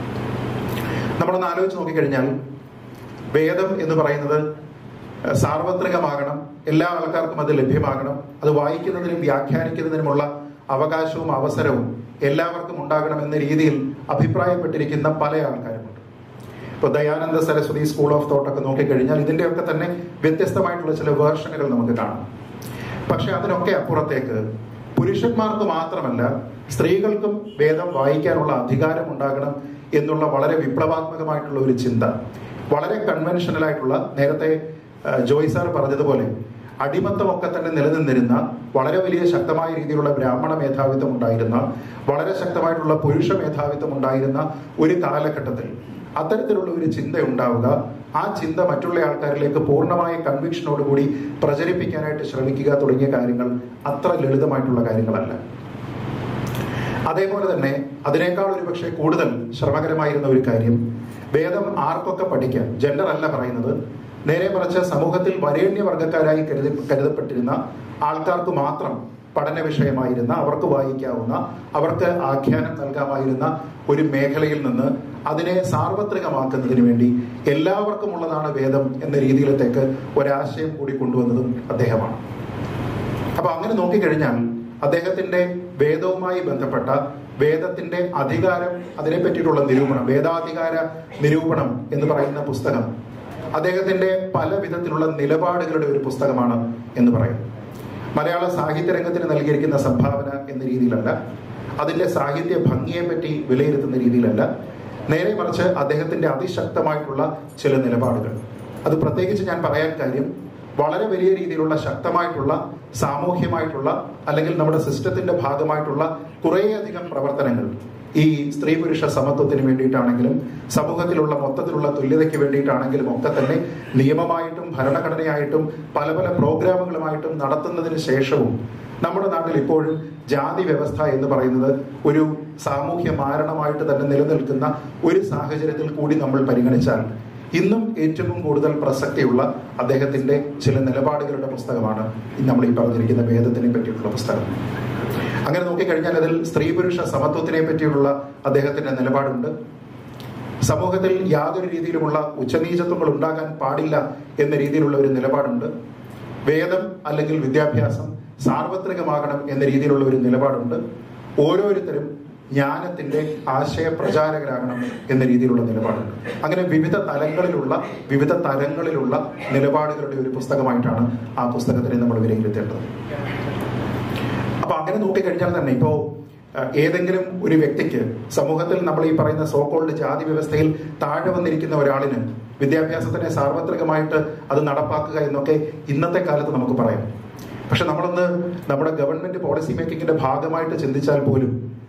നമ്മളൊന്ന് ആലോചിച്ച് നോക്കിക്കഴിഞ്ഞാൽ വേദം എന്ന് പറയുന്നത് സാർവത്രികമാകണം, എല്ലാ ആൾക്കാർക്കും അത് ലഭ്യമാകണം, അത് വായിക്കുന്നതിനും വ്യാഖ്യാനിക്കുന്നതിനുമുള്ള അവകാശവും അവസരവും എല്ലാവർക്കും ഉണ്ടാകണം എന്ന രീതിയിൽ അഭിപ്രായപ്പെട്ടിരിക്കുന്ന പല ആൾക്കാരുമുണ്ട്. ഇപ്പൊ Dayananda Saraswati school of thought ഒക്കെ നോക്കിക്കഴിഞ്ഞാൽ ഇതിന്റെയൊക്കെ തന്നെ വ്യത്യസ്തമായിട്ടുള്ള ചില വേർഷനുകൾ നമുക്ക് കാണാം. പക്ഷെ അതിനൊക്കെ അപ്പുറത്തേക്ക് പുരുഷന്മാർക്ക് മാത്രമല്ല സ്ത്രീകൾക്കും വേദം വായിക്കാനുള്ള അധികാരം ഉണ്ടാകണം എന്നുള്ള വളരെ വിപ്ലവാത്മകമായിട്ടുള്ള ഒരു ചിന്ത, വളരെ കൺവെൻഷനൽ ആയിട്ടുള്ള, നേരത്തെ ജോയ് സാർ പറഞ്ഞതുപോലെ അടിമത്തമൊക്കെ തന്നെ നിലനിന്നിരുന്ന, വളരെ വലിയ ശക്തമായ രീതിയിലുള്ള ബ്രാഹ്മണ മേധാവിത്വം ഉണ്ടായിരുന്ന, വളരെ ശക്തമായിട്ടുള്ള പുരുഷ മേധാവിത്വം ഉണ്ടായിരുന്ന ഒരു കാലഘട്ടത്തിൽ അത്തരത്തിലുള്ള ഒരു ചിന്ത ഉണ്ടാവുക, ആ ചിന്ത മറ്റുള്ള ആൾക്കാരിലേക്ക് പൂർണ്ണമായ കൺവിക്ഷനോടുകൂടി പ്രചരിപ്പിക്കാനായിട്ട് ശ്രമിക്കുക തുടങ്ങിയ കാര്യങ്ങൾ അത്ര ലളിതമായിട്ടുള്ള കാര്യങ്ങളല്ല. അതേപോലെ തന്നെ അതിനേക്കാൾ ഒരുപക്ഷെ കൂടുതൽ ശ്രമകരമായിരുന്ന ഒരു കാര്യം, വേദം ആർക്കൊക്കെ പഠിക്കാം, ജെൻഡർ അല്ല പറയുന്നത്, നേരെ മറിച്ച് സമൂഹത്തിൽ വരേണ്യവർഗക്കാരായി കരുതപ്പെട്ടിരുന്ന ആൾക്കാർക്ക് മാത്രം പഠന വിഷയമായിരുന്ന, അവർക്ക് വായിക്കാവുന്ന, അവർക്ക് ആഖ്യാനം നൽകാമായിരുന്ന ഒരു മേഖലയിൽ നിന്ന് അതിനെ സാർവത്രികമാക്കുന്നതിന് വേണ്ടി എല്ലാവർക്കും ഉള്ളതാണ് വേദം എന്ന രീതിയിലത്തേക്ക് ഒരാശയം കൂടി കൊണ്ടുവന്നതും അദ്ദേഹമാണ്. അപ്പൊ അങ്ങനെ നോക്കിക്കഴിഞ്ഞാൽ അദ്ദേഹത്തിന്റെ വേദവുമായി ബന്ധപ്പെട്ട വേദത്തിന്റെ അധികാരം, അതിനെ പറ്റിയിട്ടുള്ള നിരൂപണം, വേദാധികാര നിരൂപണം എന്ന് പറയുന്ന പുസ്തകം അദ്ദേഹത്തിന്റെ പല വിധത്തിലുള്ള നിലപാടുകളുടെ ഒരു പുസ്തകമാണ് എന്ന് പറയും. മലയാള സാഹിത്യ രംഗത്തിന് നൽകിയിരിക്കുന്ന സംഭാവന എന്ന രീതിയിലല്ല, അതിന്റെ സാഹിത്യ ഭംഗിയെ പറ്റി വിലയിരുത്തുന്ന രീതിയിലല്ല, നേരെ മറിച്ച് അദ്ദേഹത്തിന്റെ അതിശക്തമായിട്ടുള്ള ചില നിലപാടുകൾ. അത് പ്രത്യേകിച്ച് ഞാൻ പറയാൻ കാര്യം, വളരെ വലിയ രീതിയിലുള്ള ശക്തമായിട്ടുള്ള സാമൂഹ്യമായിട്ടുള്ള അല്ലെങ്കിൽ നമ്മുടെ സിസ്റ്റത്തിന്റെ ഭാഗമായിട്ടുള്ള കുറേയധികം പ്രവർത്തനങ്ങൾ ഈ സ്ത്രീ പുരുഷ സമത്വത്തിന് വേണ്ടിയിട്ടാണെങ്കിലും സമൂഹത്തിലുള്ള മൊത്തത്തിലുള്ള തുല്യതയ്ക്ക് വേണ്ടിയിട്ടാണെങ്കിലും ഒക്കെ തന്നെ നിയമമായിട്ടും ഭരണഘടനയായിട്ടും പല പല പ്രോഗ്രാമുകളുമായിട്ടും നടത്തുന്നതിന് ശേഷവും നമ്മുടെ നാട്ടിൽ ഇപ്പോഴും ജാതി വ്യവസ്ഥ എന്ന് പറയുന്നത് ഒരു സാമൂഹ്യ മാരണമായിട്ട് തന്നെ നിലനിൽക്കുന്ന ഒരു സാഹചര്യത്തിൽ കൂടി നമ്മൾ പരിഗണിച്ചാൽ ഇന്നും ഏറ്റവും കൂടുതൽ പ്രസക്തിയുള്ള അദ്ദേഹത്തിന്റെ ചില നിലപാടുകളുടെ പുസ്തകമാണ് നമ്മൾ ഈ പറഞ്ഞിരിക്കുന്ന വേദത്തിനെ പറ്റിയിട്ടുള്ള പുസ്തകം. അങ്ങനെ നോക്കിക്കഴിഞ്ഞാൽ അതിൽ സ്ത്രീ പുരുഷ സമത്വത്തിനെ പറ്റിയുള്ള അദ്ദേഹത്തിന്റെ നിലപാടുണ്ട്. സമൂഹത്തിൽ യാതൊരു രീതിയിലുമുള്ള ഉച്ചനീചത്വങ്ങൾ ഉണ്ടാകാൻ പാടില്ല എന്ന രീതിയിലുള്ള ഒരു നിലപാടുണ്ട്. വേദം അല്ലെങ്കിൽ വിദ്യാഭ്യാസം സാർവത്രികമാകണം എന്ന രീതിയിലുള്ള ഒരു നിലപാടുണ്ട്. ഓരോരുത്തരും ജ്ഞാനത്തിന്റെ ആശയ പ്രചാരകരാകണം എന്ന രീതിയിലുള്ള നിലപാടുണ്ട്. അങ്ങനെ വിവിധ തരങ്ങളിലുള്ള നിലപാടുകളുടെ ഒരു പുസ്തകമായിട്ടാണ് ആ പുസ്തകത്തിനെ നമ്മൾ വിലയിരുത്തേണ്ടത്. അപ്പൊ അങ്ങനെ നോക്കിക്കഴിഞ്ഞാൽ തന്നെ ഇപ്പോ ഏതെങ്കിലും ഒരു വ്യക്തിക്ക് സമൂഹത്തിൽ നമ്മൾ ഈ പറയുന്ന സോക്കോൾഡ് ജാതി വ്യവസ്ഥയിൽ താഴെ വന്നിരിക്കുന്ന ഒരാളിന് വിദ്യാഭ്യാസത്തിനെ സാർവത്രികമായിട്ട് അത് നടപ്പാക്കുക എന്നൊക്കെ ഇന്നത്തെ കാലത്ത് നമുക്ക് പറയാം. പക്ഷെ നമ്മളൊന്ന് നമ്മുടെ ഗവൺമെന്റ് പോളിസി മേക്കിങ്ങിന്റെ ഭാഗമായിട്ട് ചിന്തിച്ചാൽ പോലും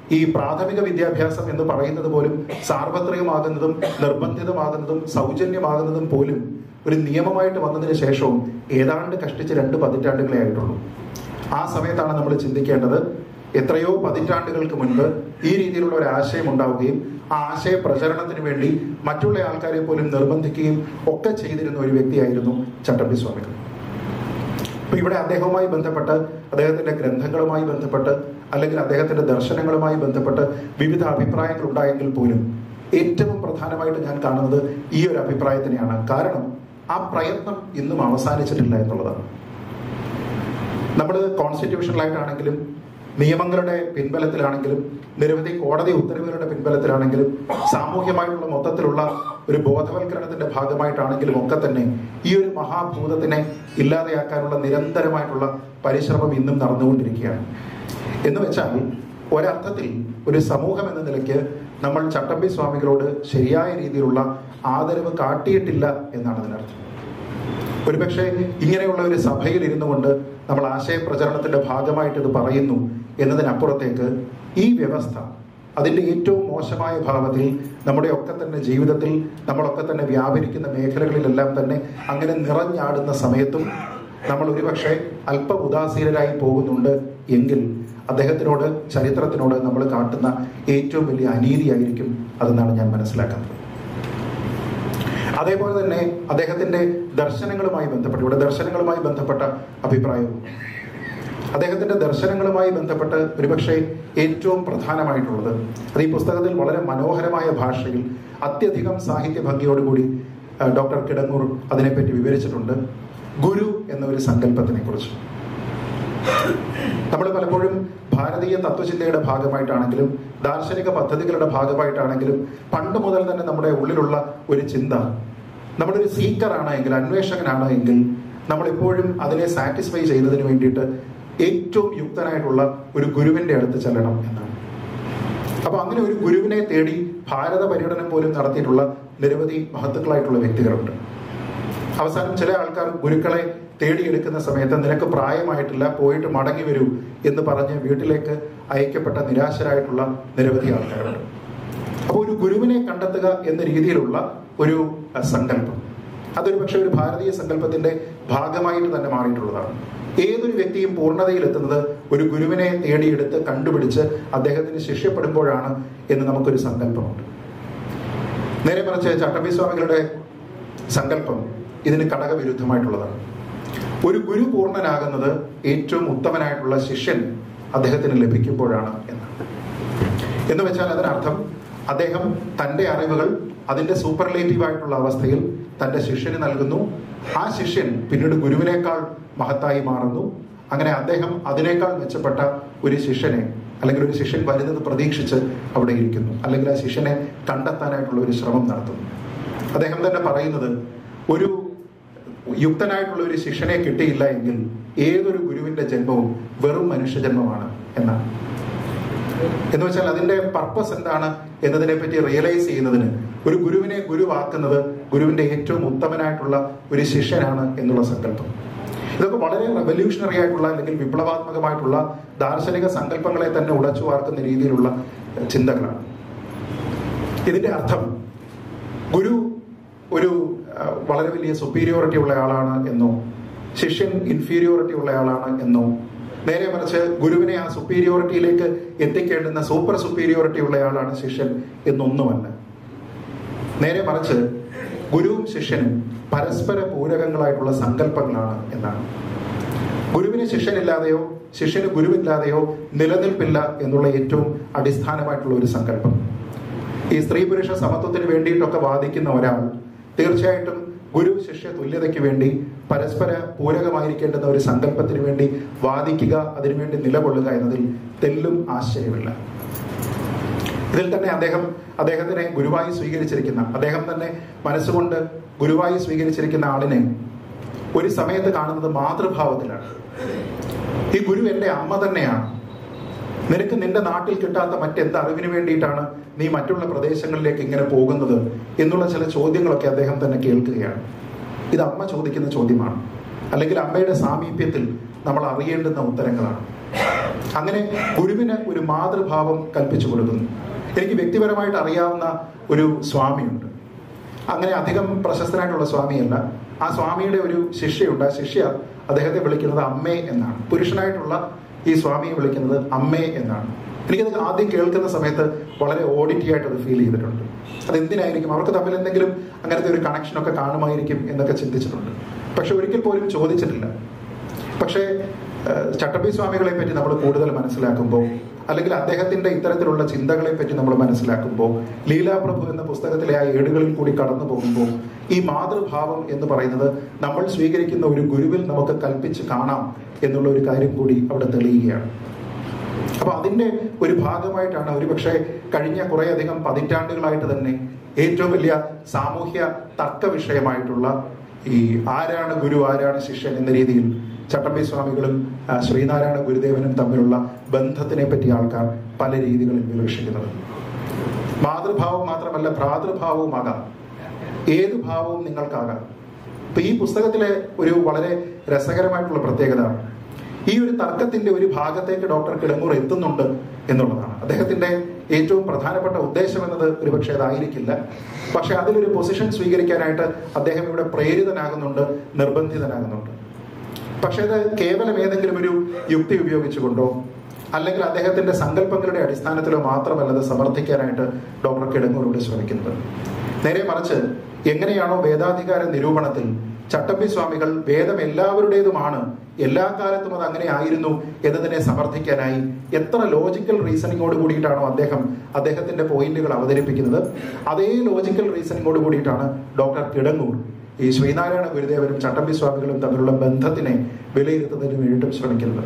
ഈ പ്രാഥമിക വിദ്യാഭ്യാസം എന്ന് പറയുന്നത് പോലും സാർവത്രികമാകുന്നതും നിർബന്ധിതമാകുന്നതും സൗജന്യമാകുന്നതും പോലും ഒരു നിയമമായിട്ട് വന്നതിന് ശേഷവും ഏതാണ്ട് കഷ്ടിച്ച് 2 പതിറ്റാണ്ടുകളെ ആയിട്ടുള്ളൂ. ആ സമയത്താണ് നമ്മൾ ചിന്തിക്കേണ്ടത്, എത്രയോ പതിറ്റാണ്ടുകൾക്ക് മുൻപ് ഈ രീതിയിലുള്ള ഒരു ആശയം ഉണ്ടാവുകയും ആ ആശയ പ്രചരണത്തിന് വേണ്ടി മറ്റുള്ള ആൾക്കാരെ പോലും നിർബന്ധിക്കുകയും ഒക്കെ ചെയ്തിരുന്ന ഒരു വ്യക്തിയായിരുന്നു ചട്ടമ്പി സ്വാമികൾ. അപ്പൊ ഇവിടെ അദ്ദേഹവുമായി ബന്ധപ്പെട്ട്, അദ്ദേഹത്തിന്റെ ഗ്രന്ഥങ്ങളുമായി ബന്ധപ്പെട്ട്, അല്ലെങ്കിൽ അദ്ദേഹത്തിന്റെ ദർശനങ്ങളുമായി ബന്ധപ്പെട്ട് വിവിധ അഭിപ്രായങ്ങൾ ഉണ്ടായെങ്കിൽ പോലും ഏറ്റവും പ്രധാനമായിട്ട് ഞാൻ കാണുന്നത് ഈ ഒരു അഭിപ്രായത്തിനെയാണ്. കാരണം ആ പ്രയത്നം ഇന്നും അവസാനിച്ചിട്ടില്ല എന്നുള്ളതാണ്. നമ്മൾ കോൺസ്റ്റിറ്റ്യൂഷണലായിട്ടാണെങ്കിലും നിയമങ്ങളുടെ പിൻബലത്തിലാണെങ്കിലും നിരവധി കോടതി ഉത്തരവുകളുടെ പിൻബലത്തിലാണെങ്കിലും സാമൂഹ്യമായിട്ടുള്ള മൊത്തത്തിലുള്ള ഒരു ബോധവൽക്കരണത്തിന്റെ ഭാഗമായിട്ടാണെങ്കിലും ഒക്കെ തന്നെ ഈ ഒരു മഹാഭൂതത്തിനെ ഇല്ലാതെയാക്കാനുള്ള നിരന്തരമായിട്ടുള്ള പരിശ്രമം ഇന്നും നടന്നുകൊണ്ടിരിക്കുകയാണ്. എന്ന് വെച്ചാൽ ഒരർത്ഥത്തിൽ ഒരു സമൂഹം എന്ന നിലയ്ക്ക് നമ്മൾ ചട്ടമ്പി സ്വാമികളോട് ശരിയായ രീതിയിലുള്ള ആദരവ് കാട്ടിയിട്ടില്ല എന്നാണ് അതിനർത്ഥം. ഒരുപക്ഷെ ഇങ്ങനെയുള്ള ഒരു സഭയിൽ ഇരുന്നു കൊണ്ട് നമ്മൾ ആശയപ്രചരണത്തിന്റെ ഭാഗമായിട്ട് ഇത് പറയുന്നു എന്നതിനപ്പുറത്തേക്ക് ഈ വ്യവസ്ഥ അതിന്റെ ഏറ്റവും മോശമായ ഭാവത്തിൽ നമ്മുടെ ഒക്കെ തന്നെ ജീവിതത്തിൽ നമ്മളൊക്കെ തന്നെ വ്യാപരിക്കുന്ന മേഖലകളിലെല്ലാം തന്നെ അങ്ങനെ നിറഞ്ഞാടുന്ന സമയത്തും നമ്മൾ ഒരുപക്ഷെ അല്പം ഉദാസീനരായി പോകുന്നുണ്ട് എങ്കിൽ അദ്ദേഹത്തിനോട്, ചരിത്രത്തിനോട് നമ്മൾ കാട്ടുന്ന ഏറ്റവും വലിയ അനീതിയായിരിക്കും അതെന്നാണ് ഞാൻ മനസ്സിലാക്കുന്നത്. അതേപോലെ തന്നെ അദ്ദേഹത്തിന്റെ ദർശനങ്ങളുമായി ബന്ധപ്പെട്ട്, ഇവിടെ ദർശനങ്ങളുമായി ബന്ധപ്പെട്ട അഭിപ്രായവും, അദ്ദേഹത്തിന്റെ ദർശനങ്ങളുമായി ബന്ധപ്പെട്ട് ഒരുപക്ഷെ ഏറ്റവും പ്രധാനമായിട്ടുള്ളത്, അത് ഈ പുസ്തകത്തിൽ വളരെ മനോഹരമായ ഭാഷയിൽ അത്യധികം സാഹിത്യ ഭംഗിയോടുകൂടി ഡോക്ടർ കിടങ്ങൂർ അതിനെപ്പറ്റി വിവരിച്ചിട്ടുണ്ട്. ഗുരു എന്ന ഒരു സങ്കല്പത്തിനെ കുറിച്ച് നമ്മൾ പലപ്പോഴും ഭാരതീയ തത്വചിന്തയുടെ ഭാഗമായിട്ടാണെങ്കിലും ദാർശനിക പദ്ധതികളുടെ ഭാഗമായിട്ടാണെങ്കിലും പണ്ട് മുതൽ തന്നെ നമ്മുടെ ഉള്ളിലുള്ള ഒരു ചിന്ത, നമ്മളൊരു സീക്കറാണ് എങ്കിൽ, അന്വേഷകനാണ് എങ്കിൽ നമ്മൾ എപ്പോഴും അതിനെ സാറ്റിസ്ഫൈ ചെയ്യുന്നതിന് വേണ്ടിയിട്ട് ഏറ്റവും യുക്തനായിട്ടുള്ള ഒരു ഗുരുവിന്റെ അടുത്ത് ചെല്ലണം എന്നാണ്. അപ്പൊ അങ്ങനെ ഒരു ഗുരുവിനെ തേടി ഭാരത പര്യടനം പോലും നടത്തിയിട്ടുള്ള നിരവധി മഹത്തുക്കളായിട്ടുള്ള വ്യക്തികളുണ്ട്. അവസാനം ചില ആൾക്കാർ ഗുരുക്കളെ തേടിയെടുക്കുന്ന സമയത്ത് നിനക്ക് പ്രായമായിട്ടില്ല, പോയിട്ട് മടങ്ങി വരൂ എന്ന് പറഞ്ഞ് വീട്ടിലേക്ക് അയക്കപ്പെട്ട നിരാശരായിട്ടുള്ള നിരവധി ആൾക്കാരുണ്ട്. അപ്പോൾ ഒരു ഗുരുവിനെ കണ്ടെത്തുക എന്ന രീതിയിലുള്ള ഒരു സങ്കല്പം, അതൊരു പക്ഷെ ഒരു ഭാരതീയ സങ്കല്പത്തിന്റെ ഭാഗമായിട്ട് തന്നെ മാറിയിട്ടുള്ളതാണ്. ഏതൊരു വ്യക്തിയും പൂർണ്ണതയിലെത്തുന്നത് ഒരു ഗുരുവിനെ തേടിയെടുത്ത് കണ്ടുപിടിച്ച് അദ്ദേഹത്തിന് ശിഷ്യപ്പെടുമ്പോഴാണ് എന്ന് നമുക്കൊരു സങ്കല്പമുണ്ട്. നേരെ മറിച്ച് ചട്ടമ്പി സ്വാമികളുടെ സങ്കല്പം ഇതിന് ഘടകവിരുദ്ധമായിട്ടുള്ളതാണ്. ഒരു ഗുരു പൂർണ്ണനാകുന്നത് ഏറ്റവും ഉത്തമനായിട്ടുള്ള ശിഷ്യൻ അദ്ദേഹത്തിന് ലഭിക്കുമ്പോഴാണ് എന്ന് വെച്ചാൽ അതിനർത്ഥം അദ്ദേഹം തന്റെ അറിവുകൾ അതിന്റെ സൂപ്പർലേറ്റീവ് ആയിട്ടുള്ള അവസ്ഥയിൽ തന്റെ ശിഷ്യന് നൽകുന്നു. ആ ശിഷ്യൻ പിന്നീട് ഗുരുവിനേക്കാൾ മഹത്തായി മാറുന്നു. അങ്ങനെ അദ്ദേഹം അതിനേക്കാൾ മെച്ചപ്പെട്ട ഒരു ശിഷ്യനെ, അല്ലെങ്കിൽ ഒരു ശിഷ്യൻ വരുന്നത് പ്രതീക്ഷിച്ച് അവിടെ ഇരിക്കുന്നു, അല്ലെങ്കിൽ ആ ശിഷ്യനെ കണ്ടെത്താനായിട്ടുള്ള ഒരു ശ്രമം നടത്തുന്നു. അദ്ദേഹം തന്നെ പറയുന്നത്, ഒരു യുക്തനായിട്ടുള്ള ഒരു ശിഷ്യനെ കിട്ടിയില്ല എങ്കിൽ ഏതൊരു ഗുരുവിന്റെ ജന്മവും വെറും മനുഷ്യജന്മമാണ് എന്നാണ്. എന്ന് വെച്ചാൽ അതിന്റെ പർപ്പസ് എന്താണ് എന്നതിനെ പറ്റി റിയലൈസ് ചെയ്യുന്നതിന് ഒരു ഗുരുവിനെ ഗുരുവാക്കുന്നത് ഗുരുവിന്റെ ഏറ്റവും ഉത്തമനായിട്ടുള്ള ഒരു ശിഷ്യനാണ് എന്നുള്ള സങ്കല്പം. ഇതൊക്കെ വളരെ റെവല്യൂഷണറി ആയിട്ടുള്ള, അല്ലെങ്കിൽ വിപ്ലവാത്മകമായിട്ടുള്ള ദാർശനിക സങ്കല്പങ്ങളെ തന്നെ ഉടച്ചു വാർക്കുന്ന രീതിയിലുള്ള ചിന്തകളാണ്. ഇതിന്റെ അർത്ഥം ഗുരു ഒരു വളരെ വലിയ സുപ്പീരിയോറിറ്റി ഉള്ള ആളാണ് എന്നോ, ശിഷ്യൻ ഇൻഫീരിയോറിറ്റി ഉള്ള ആളാണ് എന്നോ, നേരെ മറിച്ച് ഗുരുവിനെ ആ സുപ്പീരിയോറിറ്റിയിലേക്ക് എത്തിക്കേണ്ടുന്ന സൂപ്പർ സുപ്പീരിയോറിറ്റി ഉള്ള ആളാണ് ശിഷ്യൻ എന്നൊന്നുമല്ല. നേരെ മറിച്ച് ഗുരുവും ശിഷ്യനും പരസ്പര പൂരകങ്ങളായിട്ടുള്ള സങ്കല്പങ്ങളാണ് എന്നാണ്. ഗുരുവിന് ശിഷ്യനില്ലാതെയോ ശിഷ്യന് ഗുരുവില്ലാതെയോ നിലനിൽപ്പില്ല എന്നുള്ള ഏറ്റവും അടിസ്ഥാനമായിട്ടുള്ള ഒരു സങ്കല്പം. ഈ സ്ത്രീ പുരുഷ സമത്വത്തിന് വേണ്ടിയിട്ടൊക്കെ വാദിക്കുന്ന ഒരാൾ തീർച്ചയായിട്ടും ഗുരു ശിഷ്യ തുല്യതയ്ക്ക് വേണ്ടി പരസ്പര പൂരകമായിരിക്കേണ്ടുന്ന ഒരു സങ്കല്പത്തിന് വേണ്ടി വാദിക്കുക, അതിനുവേണ്ടി നിലകൊള്ളുക എന്നതിൽ തെല്ലും ആശ്ചര്യമില്ല. ഇതിൽ തന്നെ അദ്ദേഹത്തിനെ ഗുരുവായി സ്വീകരിച്ചിരിക്കുന്ന, അദ്ദേഹം തന്നെ മനസ്സുകൊണ്ട് ഗുരുവായി സ്വീകരിച്ചിരിക്കുന്ന ആളിനെ ഒരു സമയത്ത് കാണുന്നത് മാതൃഭാവത്തിലാണ്. ഈ ഗുരു എന്റെ അമ്മ തന്നെയാണ്. നിനക്ക് നിന്റെ നാട്ടിൽ കിട്ടാത്ത മറ്റെന്ത് അറിവിന് വേണ്ടിയിട്ടാണ് നീ മറ്റുള്ള പ്രദേശങ്ങളിലേക്ക് ഇങ്ങനെ പോകുന്നത് എന്നുള്ള ചില ചോദ്യങ്ങളൊക്കെ അദ്ദേഹം തന്നെ കേൾക്കുകയാണ്. ഇത് അമ്മ ചോദിക്കുന്ന ചോദ്യമാണ്, അല്ലെങ്കിൽ അമ്മയുടെ സാമീപ്യത്തിൽ നമ്മൾ അറിയേണ്ടുന്ന ഉത്തരങ്ങളാണ്. അങ്ങനെ ഗുരുവിന് ഒരു മാതൃഭാവം കൽപ്പിച്ചു കൊടുക്കുന്നു. എനിക്ക് വ്യക്തിപരമായിട്ട് അറിയാവുന്ന ഒരു സ്വാമിയുണ്ട്. അങ്ങനെ അധികം പ്രശസ്തനായിട്ടുള്ള സ്വാമിയല്ല. ആ സ്വാമിയുടെ ഒരു ശിഷ്യയുണ്ട്. ആ ശിഷ്യ അദ്ദേഹത്തെ വിളിക്കുന്നത് അമ്മേ എന്നാണ്. പുരുഷനായിട്ടുള്ള ഈ സ്വാമിയെ വിളിക്കുന്നത് അമ്മേ എന്നാണ്. എനിക്കത് ആദ്യം കേൾക്കുന്ന സമയത്ത് വളരെ ഓഡിറ്റി ആയിട്ട് അത് ഫീൽ ചെയ്തിട്ടുണ്ട്. അതെന്തിനായിരിക്കും, അവർക്ക് തമ്മിൽ എന്തെങ്കിലും അങ്ങനത്തെ ഒരു കണക്ഷനൊക്കെ കാണുമായിരിക്കും എന്നൊക്കെ ചിന്തിച്ചിട്ടുണ്ട്. പക്ഷെ ഒരിക്കൽ പോലും ചോദിച്ചിട്ടില്ല. പക്ഷേ ചട്ടമ്പി സ്വാമികളെ പറ്റി നമ്മൾ കൂടുതൽ മനസ്സിലാക്കുമ്പോൾ, അല്ലെങ്കിൽ അദ്ദേഹത്തിന്റെ ഇത്തരത്തിലുള്ള ചിന്തകളെ പറ്റി നമ്മൾ മനസ്സിലാക്കുമ്പോൾ, ലീലാപ്രഭു എന്ന പുസ്തകത്തിലെ ആ ഏടുകളിൽ കൂടി കടന്നു പോകുമ്പോൾ ഈ മാതൃഭാവം എന്ന് പറയുന്നത് നമ്മൾ സ്വീകരിക്കുന്ന ഒരു ഗുരുവിൽ നമുക്ക് കൽപ്പിച്ച് കാണാം എന്നുള്ള ഒരു കാര്യം കൂടി അവിടെ തെളിയുകയാണ്. അപ്പൊ അതിന്റെ ഒരു ഭാഗമായിട്ടാണ് ഒരുപക്ഷെ കഴിഞ്ഞ കുറേയധികം പതിറ്റാണ്ടുകളായിട്ട് തന്നെ ഏറ്റവും വലിയ സാമൂഹ്യ തർക്ക വിഷയമായിട്ടുള്ള ഈ ആരാണ് ഗുരു ആരാണ് ശിഷ്യൻ എന്ന രീതിയിൽ ചട്ടമ്പി സ്വാമികളും ശ്രീനാരായണ ഗുരുദേവനും തമ്മിലുള്ള ബന്ധത്തിനെ പറ്റി ആൾക്കാർ പല രീതികളിൽ വിവക്ഷിക്കുന്നത്. മാതൃഭാവം മാത്രമല്ല, ഭ്രാതൃഭാവവുമാകാം, ഏത് ഭാവവും നിങ്ങൾക്കാകാം. ഇപ്പൊ ഈ പുസ്തകത്തിലെ ഒരു വളരെ രസകരമായിട്ടുള്ള പ്രത്യേകത ഈ ഒരു തർക്കത്തിന്റെ ഒരു ഭാഗത്തേക്ക് ഡോക്ടർ കിടങ്ങൂർ എത്തുന്നുണ്ട് എന്നുള്ളതാണ്. അദ്ദേഹത്തിന്റെ ഏറ്റവും പ്രധാനപ്പെട്ട ഉദ്ദേശം എന്നത് ഒരുപക്ഷെ അതായിരിക്കില്ല. പക്ഷെ അതിലൊരു പൊസിഷൻ സ്വീകരിക്കാനായിട്ട് അദ്ദേഹം ഇവിടെ പ്രേരിതനാകുന്നുണ്ട്, നിർബന്ധിതനാകുന്നുണ്ട്. പക്ഷെ അത് കേവലം ഏതെങ്കിലും ഒരു യുക്തി ഉപയോഗിച്ചുകൊണ്ടോ അല്ലെങ്കിൽ അദ്ദേഹത്തിന്റെ സങ്കല്പങ്ങളുടെ അടിസ്ഥാനത്തിലോ മാത്രമല്ലത് സമർത്ഥിക്കാനായിട്ട് ഡോക്ടർ കിടങ്ങൂർ ശ്രമിക്കുന്നത്. നേരെ മറിച്ച് എങ്ങനെയാണോ വേദാധികാര നിരൂപണത്തിൽ ചട്ടമ്പി സ്വാമികൾ വേദം എല്ലാവരുടേതുമാണ്, എല്ലാ കാലത്തും അത് അങ്ങനെ ആയിരുന്നു എന്നതിനെ സമർത്ഥിക്കാനായി എത്ര ലോജിക്കൽ റീസണിങ്ങോട് കൂടിയിട്ടാണോ അദ്ദേഹത്തിന്റെ പോയിന്റുകൾ അവതരിപ്പിക്കുന്നത്, അതേ ലോജിക്കൽ റീസണിങ്ങോട് കൂടിയിട്ടാണ് ഡോക്ടർ കിടങ്ങൂർ ഈ ശ്രീനാരായണ ഗുരുദേവനും ചട്ടമ്പി സ്വാമികളും തമ്മിലുള്ള ബന്ധത്തിനെ വിലയിരുത്തുന്നതിന് വേണ്ടിയിട്ടും ശ്രമിക്കുന്നത്.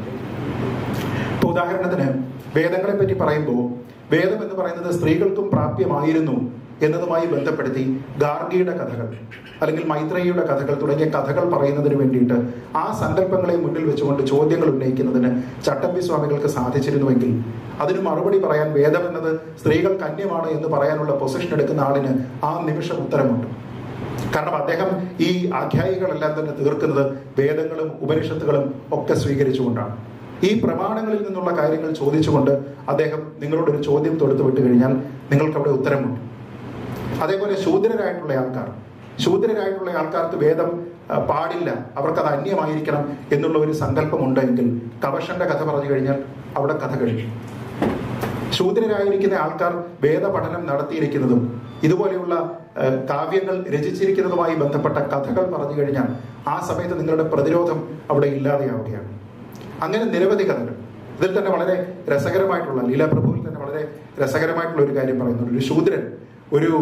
ഇപ്പൊ ഉദാഹരണത്തിന് വേദങ്ങളെ പറ്റി പറയുമ്പോൾ വേദം എന്ന് പറയുന്നത് സ്ത്രീകൾക്കും പ്രാപ്യമായിരുന്നു എന്നതുമായി ബന്ധപ്പെടുത്തി ഗാർഗിയുടെ കഥകൾ അല്ലെങ്കിൽ മൈത്രേയിയുടെ കഥകൾ തുടങ്ങിയ കഥകൾ പറയുന്നതിന് വേണ്ടിയിട്ട് ആ സങ്കല്പങ്ങളെ മുന്നിൽ വെച്ചുകൊണ്ട് ചോദ്യങ്ങൾ ഉന്നയിക്കുന്നതിന് ചട്ടമ്പി സ്വാമികൾക്ക് സാധിച്ചിരുന്നുവെങ്കിൽ അതിന് മറുപടി പറയാൻ വേദം എന്നത് സ്ത്രീകൾക്ക് അന്യമാണ് എന്ന് പറയാനുള്ള പൊസിഷൻ എടുക്കുന്ന ആളിന് ആ നിമിഷം ഉത്തരമുണ്ട്. കാരണം അദ്ദേഹം ഈ ആഖ്യായികളെല്ലാം തന്നെ തീർക്കുന്നത് വേദങ്ങളും ഉപനിഷത്തുകളും ഒക്കെ സ്വീകരിച്ചുകൊണ്ടാണ്. ഈ പ്രമാണങ്ങളിൽ നിന്നുള്ള കാര്യങ്ങൾ ചോദിച്ചുകൊണ്ട് അദ്ദേഹം നിങ്ങളോടൊരു ചോദ്യം തൊടുത്തു വിട്ടു കഴിഞ്ഞാൽ നിങ്ങൾക്ക് അവിടെ ഉത്തരമുണ്ട്. അതേപോലെ ശൂദ്രരായിട്ടുള്ള ആൾക്കാർക്ക് വേദം പാടില്ല, അവർക്കത് അന്യമായിരിക്കണം എന്നുള്ള ഒരു സങ്കല്പമുണ്ടെങ്കിൽ കവശന്റെ കഥ പറഞ്ഞു കഴിഞ്ഞാൽ അവിടെ കഥ കഴിഞ്ഞു. ശൂദ്രരായിരിക്കുന്ന ആൾക്കാർ വേദപഠനം നടത്തിയിരിക്കുന്നതും ഇതുപോലെയുള്ള കാവ്യങ്ങൾ രചിച്ചിരിക്കുന്നതുമായി ബന്ധപ്പെട്ട കഥകൾ പറഞ്ഞു കഴിഞ്ഞാൽ ആ സമയത്ത് നിങ്ങളുടെ പ്രതിരോധം അവിടെ ഇല്ലാതെയാവുകയാണ്. അങ്ങനെ നിരവധി കഥകൾ. ഇതിൽ തന്നെ വളരെ രസകരമായിട്ടുള്ള ലീലാപ്രഭുവിൽ തന്നെ വളരെ രസകരമായിട്ടുള്ള ഒരു കാര്യം പറയുന്നുണ്ട്. ഒരു ശൂദ്രൻ ഒരു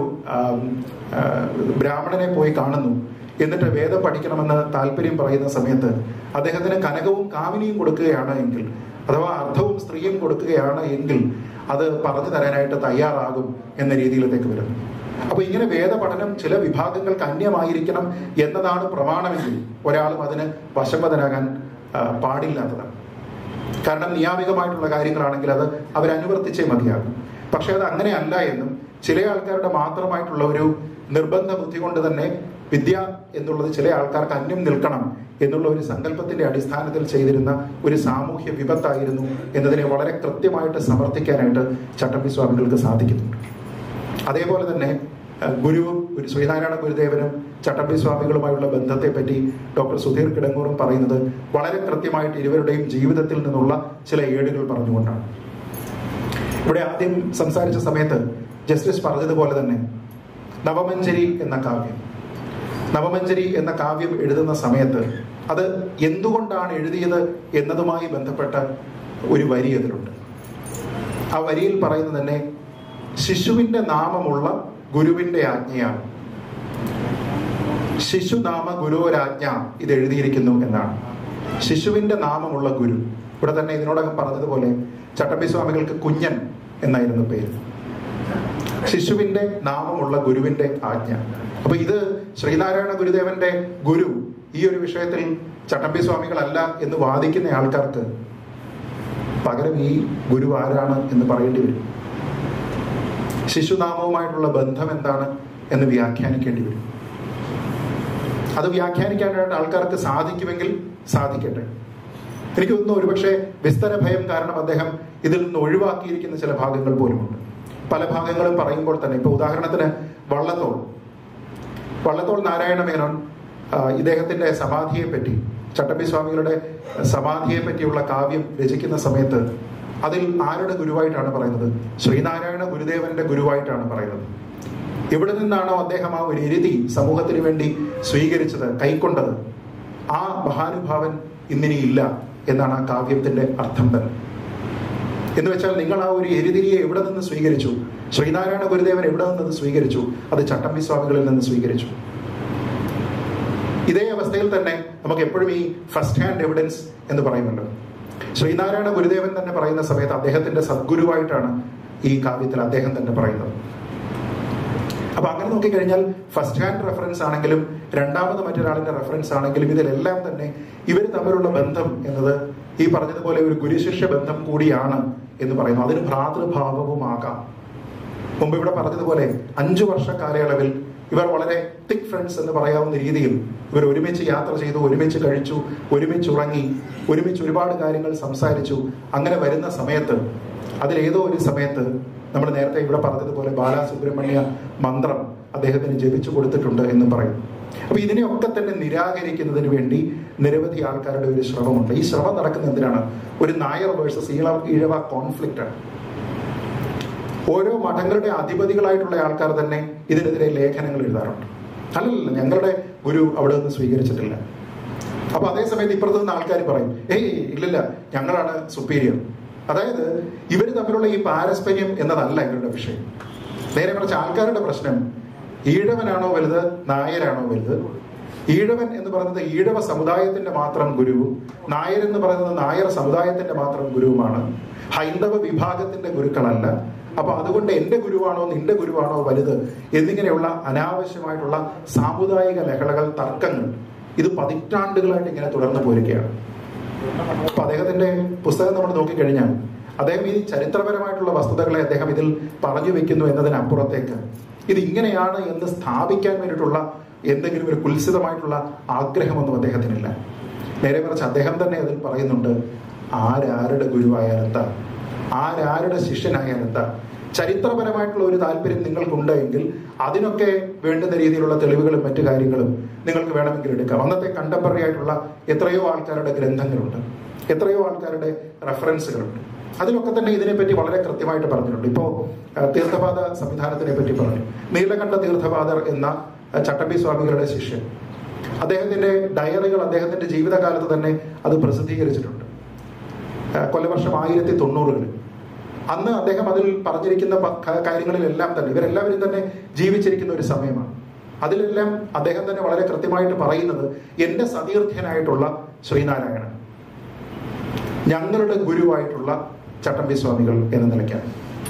ബ്രാഹ്മണനെ പോയി കാണുന്നു. എന്നിട്ട് വേദം പഠിക്കണമെന്ന് താല്പര്യം പറയുന്ന സമയത്ത് അദ്ദേഹത്തിന് കനകവും കാമിനിയും കൊടുക്കുകയാണ് എങ്കിൽ, അഥവാ അർത്ഥവും സ്ത്രീയും കൊടുക്കുകയാണ് എങ്കിൽ അത് പറഞ്ഞു തരാനായിട്ട് തയ്യാറാകും എന്ന രീതിയിലേക്ക് വരുന്നു. അപ്പൊ ഇങ്ങനെ വേദപഠനം ചില വിഭാഗങ്ങൾക്ക് അന്യമായിരിക്കണം എന്നതാണ് പ്രമാണമെങ്കിൽ ഒരാളും അതിന് വശംവദനാകാൻ പാടില്ലാത്തതാണ്. കാരണം നിയാമികമായിട്ടുള്ള കാര്യങ്ങളാണെങ്കിൽ അത് അവരനുവർത്തിച്ചേ മതിയാകും. പക്ഷെ അത് അങ്ങനെയല്ല എന്നും ചില ആൾക്കാരുടെ മാത്രമായിട്ടുള്ള ഒരു നിർബന്ധ ബുദ്ധി കൊണ്ട് തന്നെ വിദ്യ എന്നുള്ളത് ചില ആൾക്കാർക്ക് അന്യം നിൽക്കണം എന്നുള്ള ഒരു സങ്കല്പത്തിന്റെ അടിസ്ഥാനത്തിൽ ചെയ്തിരുന്ന ഒരു സാമൂഹ്യ വിപത്തായിരുന്നു എന്നതിനെ വളരെ കൃത്യമായിട്ട് സമർത്ഥിക്കാനായിട്ട് ചട്ടമ്പി സ്വാമികൾക്ക് സാധിക്കുന്നുണ്ട്. അതേപോലെ തന്നെ ഗുരുവും ശ്രീനാരായണ ഗുരുദേവനും ചട്ടമ്പി സ്വാമികളുമായുള്ള ബന്ധത്തെ പറ്റി ഡോക്ടർ സുധീർ കിടങ്ങൂറും പറയുന്നത് വളരെ കൃത്യമായിട്ട് ഇരുവരുടെയും ജീവിതത്തിൽ നിന്നുള്ള ചില ഏടുകൾ പറഞ്ഞുകൊണ്ടാണ്. ഇവിടെ ആദ്യം സംസാരിച്ച സമയത്ത് ജസ്റ്റിസ് പറഞ്ഞതുപോലെ തന്നെ നവമഞ്ജരി എന്ന കാവ്യം എഴുതുന്ന സമയത്ത് അത് എന്തുകൊണ്ടാണ് എഴുതിയത് എന്നതുമായി ബന്ധപ്പെട്ട ഒരു വരി അതിലുണ്ട്. ആ വരിയിൽ പറയുന്നത് തന്നെ ശിശുവിന്റെ നാമമുള്ള ഗുരുവിന്റെ ആജ്ഞയാണ്. ശിശുനാമ ഗുരുരാജ്ഞ ഇത് എഴുതിയിരിക്കുന്നു എന്നാണ്. ശിശുവിന്റെ നാമമുള്ള ഗുരു. ഇവിടെ തന്നെ ഇതിനോടകം പറഞ്ഞതുപോലെ ചട്ടമ്പി സ്വാമികൾക്ക് കുഞ്ഞൻ എന്നായിരുന്നു പേര്. ശിശുവിന്റെ നാമമുള്ള ഗുരുവിന്റെ ആജ്ഞ. അപ്പൊ ഇത് ശ്രീനാരായണ ഗുരുദേവന്റെ ഗുരു ഈ ഒരു വിഷയത്തിൽ ചട്ടമ്പി സ്വാമികളല്ല എന്ന് വാദിക്കുന്ന ആൾക്കാർക്ക് പകരം ഈ ഗുരു ആരാണ് എന്ന് പറയേണ്ടി വരും. ശിശുനാമവുമായിട്ടുള്ള ബന്ധം എന്താണ് എന്ന് വ്യാഖ്യാനിക്കേണ്ടി വരും. അത് വ്യാഖ്യാനിക്കാനായിട്ട് ആൾക്കാർക്ക് സാധിക്കുമെങ്കിൽ സാധിക്കട്ടെ. എനിക്ക് തോന്നുന്നു ഒരുപക്ഷെ വിസ്തര ഭയം കാരണം അദ്ദേഹം ഇതിൽ നിന്ന് ഒഴിവാക്കിയിരിക്കുന്ന ചില ഭാഗങ്ങൾ പോലുമുണ്ട്. പല ഭാഗങ്ങളും പറയുമ്പോൾ തന്നെ, ഇപ്പൊ ഉദാഹരണത്തിന് വള്ളത്തോൾ നാരായണ മേനോൻ ഇദ്ദേഹത്തിന്റെ സമാധിയെ പറ്റി, ചട്ടമ്പി സ്വാമികളുടെ സമാധിയെ പറ്റിയുള്ള കാവ്യം രചിക്കുന്ന സമയത്ത് അതിൽ ആരുടെ ഗുരുവായിട്ടാണ് പറയുന്നത്? ശ്രീനാരായണ ഗുരുദേവന്റെ ഗുരുവായിട്ടാണ് പറയുന്നത്. എവിടെ നിന്നാണോ അദ്ദേഹം ആ ഒരു എരുതി സമൂഹത്തിന് വേണ്ടി സ്വീകരിച്ചത്, കൈക്കൊണ്ടത്, ആ മഹാനുഭാവൻ ഇന്നിനിയില്ല എന്നാണ് ആ കാവ്യത്തിന്റെ അർത്ഥം തന്നെ. എന്ന് വെച്ചാൽ നിങ്ങൾ ആ ഒരു എരുതിരിയെ എവിടെ നിന്ന് സ്വീകരിച്ചു? ശ്രീനാരായണ ഗുരുദേവൻ എവിടെ നിന്ന് സ്വീകരിച്ചു? അത് ചട്ടമ്പി സ്വാമികളിൽ നിന്ന് സ്വീകരിച്ചു. ഇതേ അവസ്ഥയിൽ തന്നെ നമുക്ക് എപ്പോഴും ഈ ഫസ്റ്റ് ഹാൻഡ് എവിഡൻസ് എന്ന് പറയുന്നുണ്ട്. ശ്രീനാരായണ ഗുരുദേവൻ തന്നെ പറയുന്ന സമയത്ത് അദ്ദേഹത്തിന്റെ സദ്ഗുരുവായിട്ടാണ് ഈ കാവ്യത്തിൽ അദ്ദേഹം തന്നെ പറയുന്നത്. അപ്പൊ അങ്ങനെ നോക്കിക്കഴിഞ്ഞാൽ ഫസ്റ്റ് ഹാൻഡ് റെഫറൻസ് ആണെങ്കിലും രണ്ടാമത് മറ്റൊരാളിന്റെ റെഫറൻസ് ആണെങ്കിലും ഇതിലെല്ലാം തന്നെ ഇവർ തമ്മിലുള്ള ബന്ധം എന്നത് ഈ പറഞ്ഞതുപോലെ ഒരു ഗുരുശിഷ്യ ബന്ധം കൂടിയാണ് എന്ന് പറയുന്നു. അതിന് ഭ്രാതൃഭാവവുമാകാം. മുമ്പ് ഇവിടെ പറഞ്ഞതുപോലെ 5 വർഷ കാലയളവിൽ ഇവർ വളരെ തിക് ഫ്രണ്ട്സ് എന്ന് പറയാവുന്ന രീതിയിൽ ഇവർ ഒരുമിച്ച് യാത്ര ചെയ്തു, ഒരുമിച്ച് കഴിച്ചു, ഒരുമിച്ച് ഉറങ്ങി, ഒരുമിച്ച് ഒരുപാട് കാര്യങ്ങൾ സംസാരിച്ചു. അങ്ങനെ വരുന്ന സമയത്ത് അതിലേതോ ഒരു സമയത്ത് നമ്മൾ നേരത്തെ ഇവിടെ പറഞ്ഞതുപോലെ ബാലസുബ്രഹ്മണ്യ മന്ത്രം അദ്ദേഹത്തിന് ജപിച്ചു കൊടുത്തിട്ടുണ്ട് എന്ന് പറയും. അപ്പൊ ഇതിനെയൊക്കെ തന്നെ നിരാകരിക്കുന്നതിന് വേണ്ടി നിരവധി ആൾക്കാരുടെ ഒരു ശ്രമമുണ്ട്. ഈ ശ്രമം നടക്കുന്ന എന്തിനാണ്? ഒരു നായർ വേഴ്സസ് ഈഴവ കോൺഫ്ലിക്റ്റ് ആണ്. ഓരോ മഠങ്ങളുടെ അധിപതികളായിട്ടുള്ള ആൾക്കാർ തന്നെ ഇതിനെതിരെ ലേഖനങ്ങൾ എഴുതാറുണ്ട്. അല്ലല്ല, ഞങ്ങളുടെ ഗുരു അവിടെ നിന്ന് സ്വീകരിച്ചിട്ടില്ല. അപ്പൊ അതേസമയത്ത് ഇപ്പുറത്ത് നിന്ന് ആൾക്കാർ പറയും, ഇല്ലില്ല, ഞങ്ങളാണ് സുപ്പീരിയർ. അതായത് ഇവർ തമ്മിലുള്ള ഈ പാരസ്പര്യം എന്നതല്ല ഇവരുടെ വിഷയം. നേരെ മറിച്ച് ആൾക്കാരുടെ പ്രശ്നം ഈഴവനാണോ വലുത്, നായരാണോ വലുത്? ഈഴവൻ എന്ന് പറയുന്നത് ഈഴവ സമുദായത്തിന്റെ മാത്രം ഗുരുവും നായർ എന്ന് പറയുന്നത് നായർ സമുദായത്തിന്റെ മാത്രം ഗുരുവുമാണ്. ഹൈന്ദവ വിഭാഗത്തിന്റെ ഗുരുക്കളല്ല. അപ്പൊ അതുകൊണ്ട് എന്റെ ഗുരുവാണോ നിന്റെ ഗുരുവാണോ വലുത് എന്നിങ്ങനെയുള്ള അനാവശ്യമായിട്ടുള്ള സാമുദായിക ലഹളകൾ, തർക്കങ്ങൾ, ഇത് പതിറ്റാണ്ടുകളായിട്ട് ഇങ്ങനെ തുടർന്ന് പോരുകയാണ്. അപ്പൊ അദ്ദേഹത്തിന്റെ പുസ്തകം നമ്മൾ നോക്കിക്കഴിഞ്ഞാൽ അദ്ദേഹം ഈ ചരിത്രപരമായിട്ടുള്ള വസ്തുതകളെ അദ്ദേഹം ഇതിൽ പറഞ്ഞു വെക്കുന്നു എന്നതിനപ്പുറത്തേക്ക് ഇത് ഇങ്ങനെയാണ് എന്ന് സ്ഥാപിക്കാൻ വേണ്ടിയിട്ടുള്ള എന്തെങ്കിലും ഒരു കുൽസിതമായിട്ടുള്ള ആഗ്രഹമൊന്നും അദ്ദേഹത്തിനില്ല. നേരെ മറിച്ച് അദ്ദേഹം തന്നെ അതിൽ പറയുന്നുണ്ട്, ആരാരുടെ ഗുരുവായാലെന്താ, ആരാരുടെ ശിഷ്യനായാലെന്താ, ചരിത്രപരമായിട്ടുള്ള ഒരു താല്പര്യം നിങ്ങൾക്കുണ്ട് എങ്കിൽ അതിനൊക്കെ വേണ്ടുന്ന രീതിയിലുള്ള തെളിവുകളും മറ്റു കാര്യങ്ങളും നിങ്ങൾക്ക് വേണമെങ്കിൽ എടുക്കാം. അന്നത്തെ കണ്ടംപററി ആയിട്ടുള്ള എത്രയോ ആൾക്കാരുടെ ഗ്രന്ഥങ്ങളുണ്ട്, എത്രയോ ആൾക്കാരുടെ റെഫറൻസുകളുണ്ട്. അതിലൊക്കെ തന്നെ ഇതിനെപ്പറ്റി വളരെ കൃത്യമായിട്ട് പറഞ്ഞിട്ടുണ്ട്. ഇപ്പോ തീർത്ഥപാദ സംവിധാനത്തിനെ പറ്റി പറഞ്ഞു. നീലകണ്ഠ തീർത്ഥപാദർ എന്ന ചട്ടമ്പി സ്വാമികളുടെ ശിഷ്യൻ, അദ്ദേഹത്തിന്റെ ഡയറികൾ അദ്ദേഹത്തിന്റെ ജീവിതകാലത്ത് തന്നെ അത് പ്രസിദ്ധീകരിച്ചിട്ടുണ്ട്. കൊല്ലവർഷം 1990 അന്ന് അദ്ദേഹം അതിൽ പറഞ്ഞിരിക്കുന്ന കാര്യങ്ങളിലെല്ലാം തന്നെ ഇവരെല്ലാവരും തന്നെ ജീവിച്ചിരിക്കുന്ന ഒരു സമയമാണ്. അതിലെല്ലാം അദ്ദേഹം തന്നെ വളരെ കൃത്യമായിട്ട് പറയുന്നത് എന്റെ സതീർത്ഥ്യനായിട്ടുള്ള ശ്രീനാരായണൻ, ഞങ്ങളുടെ ഗുരുവായിട്ടുള്ള ചട്ടമ്പി സ്വാമികൾ എന്ന നിലയ്ക്കാണ്.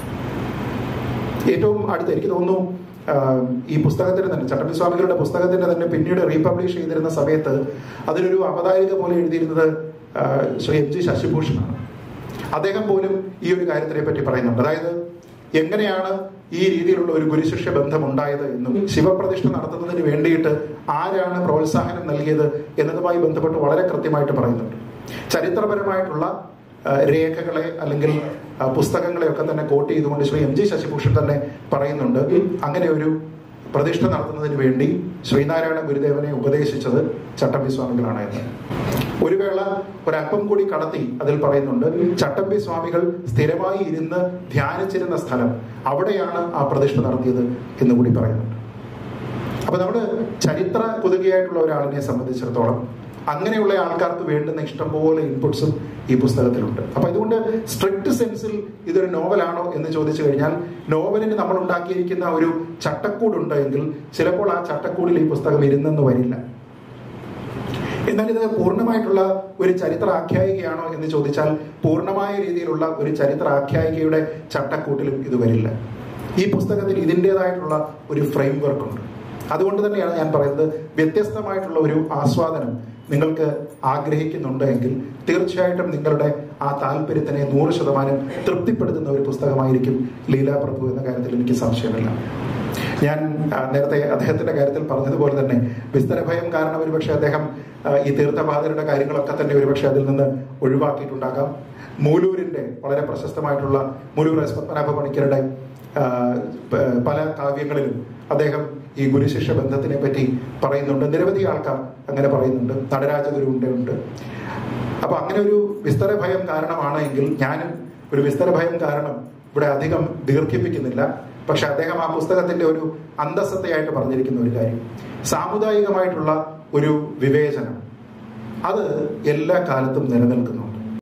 ഏറ്റവും അടുത്ത് എനിക്ക് തോന്നുന്നു ഈ പുസ്തകത്തിന് തന്നെ, ചട്ടമ്പി സ്വാമികളുടെ പുസ്തകത്തിന്റെ തന്നെ പിന്നീട് റീപബ്ലിഷ് ചെയ്തിരുന്ന സമയത്ത് അതിലൊരു അവതാരിക പോലെ എഴുതിയിരുന്നത് ശ്രീ MG ശശിഭൂഷണാണ്. അദ്ദേഹം പോലും ഈ ഒരു കാര്യത്തിനെ പറ്റി പറയുന്നുണ്ട്. അതായത് എങ്ങനെയാണ് ഈ രീതിയിലുള്ള ഒരു ഗുരുശിഷ്യ ബന്ധം ഉണ്ടായത് എന്നും ശിവപ്രതിഷ്ഠ നടത്തുന്നതിന് വേണ്ടിയിട്ട് ആരാണ് പ്രോത്സാഹനം നൽകിയത് എന്നതുമായി ബന്ധപ്പെട്ട് വളരെ കൃത്യമായിട്ട് പറയുന്നുണ്ട്. ചരിത്രപരമായിട്ടുള്ള രേഖകളെ അല്ലെങ്കിൽ പുസ്തകങ്ങളെയൊക്കെ തന്നെ കോട്ട് ചെയ്തുകൊണ്ട് ശ്രീ MG ശശിഭൂഷൺ തന്നെ പറയുന്നുണ്ട്, അങ്ങനെ ഒരു പ്രതിഷ്ഠ നടത്തുന്നതിന് വേണ്ടി ശ്രീനാരായണ ഗുരുദേവനെ ഉപദേശിച്ചത് ചട്ടമ്പി സ്വാമികളാണ് എന്ന്. ഒരു വേള ഒരല്പം കൂടി കടത്തി അതിൽ പറയുന്നുണ്ട്, ചട്ടമ്പി സ്വാമികൾ സ്ഥിരമായി ഇരുന്ന് ധ്യാനിച്ചിരുന്ന സ്ഥലം അവിടെയാണ് ആ പ്രതിഷ്ഠ നടത്തിയത് എന്ന് കൂടി പറയുന്നുണ്ട്. അപ്പൊ നമ്മള് ചരിത്ര കുതുകിയായിട്ടുള്ള ഒരാളിനെ സംബന്ധിച്ചിടത്തോളം അങ്ങനെയുള്ള ആൾക്കാർക്ക് വേണ്ടുന്ന ഇഷ്ടംപോലെ ഇൻപുട്സും ഈ പുസ്തകത്തിലുണ്ട്. അപ്പൊ ഇതുകൊണ്ട് സ്ട്രിക്റ്റ് സെൻസിൽ ഇതൊരു നോവലാണോ എന്ന് ചോദിച്ചു കഴിഞ്ഞാൽ നോവലിന് നമ്മൾ ഉണ്ടാക്കിയിരിക്കുന്ന ഒരു ചട്ടക്കൂടുണ്ട് എങ്കിൽ ചിലപ്പോൾ ആ ചട്ടക്കൂടിൽ ഈ പുസ്തകം ഇരുന്നെന്ന് വരില്ല. എന്നാൽ ഇത് പൂർണ്ണമായിട്ടുള്ള ഒരു ചരിത്ര ആഖ്യായികയാണോ എന്ന് ചോദിച്ചാൽ പൂർണ്ണമായ രീതിയിലുള്ള ഒരു ചരിത്ര ആഖ്യായികയുടെ ചട്ടക്കൂട്ടിലും ഇത് വരില്ല. ഈ പുസ്തകത്തിന് ഇതിൻ്റെതായിട്ടുള്ള ഒരു ഫ്രെയിം വർക്ക് ഉണ്ട്. അതുകൊണ്ട് തന്നെയാണ് ഞാൻ പറയുന്നത്, വ്യത്യസ്തമായിട്ടുള്ള ഒരു ആസ്വാദനം നിങ്ങൾക്ക് ആഗ്രഹിക്കുന്നുണ്ട് എങ്കിൽ തീർച്ചയായിട്ടും നിങ്ങളുടെ ആ താല്പര്യത്തിനെ 100% തൃപ്തിപ്പെടുത്തുന്ന ഒരു പുസ്തകമായിരിക്കും ലീലാപ്രഭു എന്ന കാര്യത്തിൽ എനിക്ക് സംശയമില്ല. ഞാൻ നേരത്തെ അദ്ദേഹത്തിന്റെ കാര്യത്തിൽ പറഞ്ഞതുപോലെ തന്നെ വിസ്തരഭയം കാരണം ഒരുപക്ഷെ അദ്ദേഹം ഈ തീർത്ഥപാദരുടെ കാര്യങ്ങളൊക്കെ തന്നെ ഒരുപക്ഷെ അതിൽ നിന്ന് ഒഴിവാക്കിയിട്ടുണ്ടാകാം. മൂലൂരിന്റെ വളരെ പ്രശസ്തമായിട്ടുള്ള മൂലൂർ എസ് പത്മനാഭ പണിക്കരുടെ പല കാവ്യങ്ങളിലും അദ്ദേഹം ഈ ഗുരുശിഷ്യ ബന്ധത്തിനെ പറ്റി പറയുന്നുണ്ട്. നിരവധി ആൾക്കാർ അങ്ങനെ പറയുന്നുണ്ട്. നടരാജഗുരുവിന്റെ ഉണ്ട്. അപ്പൊ അങ്ങനെ ഒരു വിസ്തരഭയം കാരണമാണ് എങ്കിൽ ഞാനും ഒരു വിസ്തരഭയം കാരണം ഇവിടെ അധികം ദീർഘിപ്പിക്കുന്നില്ല. പക്ഷെ അദ്ദേഹം ആ പുസ്തകത്തിന്റെ ഒരു അന്തസത്തയായിട്ട് പറഞ്ഞിരിക്കുന്ന ഒരു കാര്യം, സാമുദായികമായിട്ടുള്ള ഒരു വിവേചനം അത് എല്ലാ കാലത്തും നിലനിൽക്കുന്നു.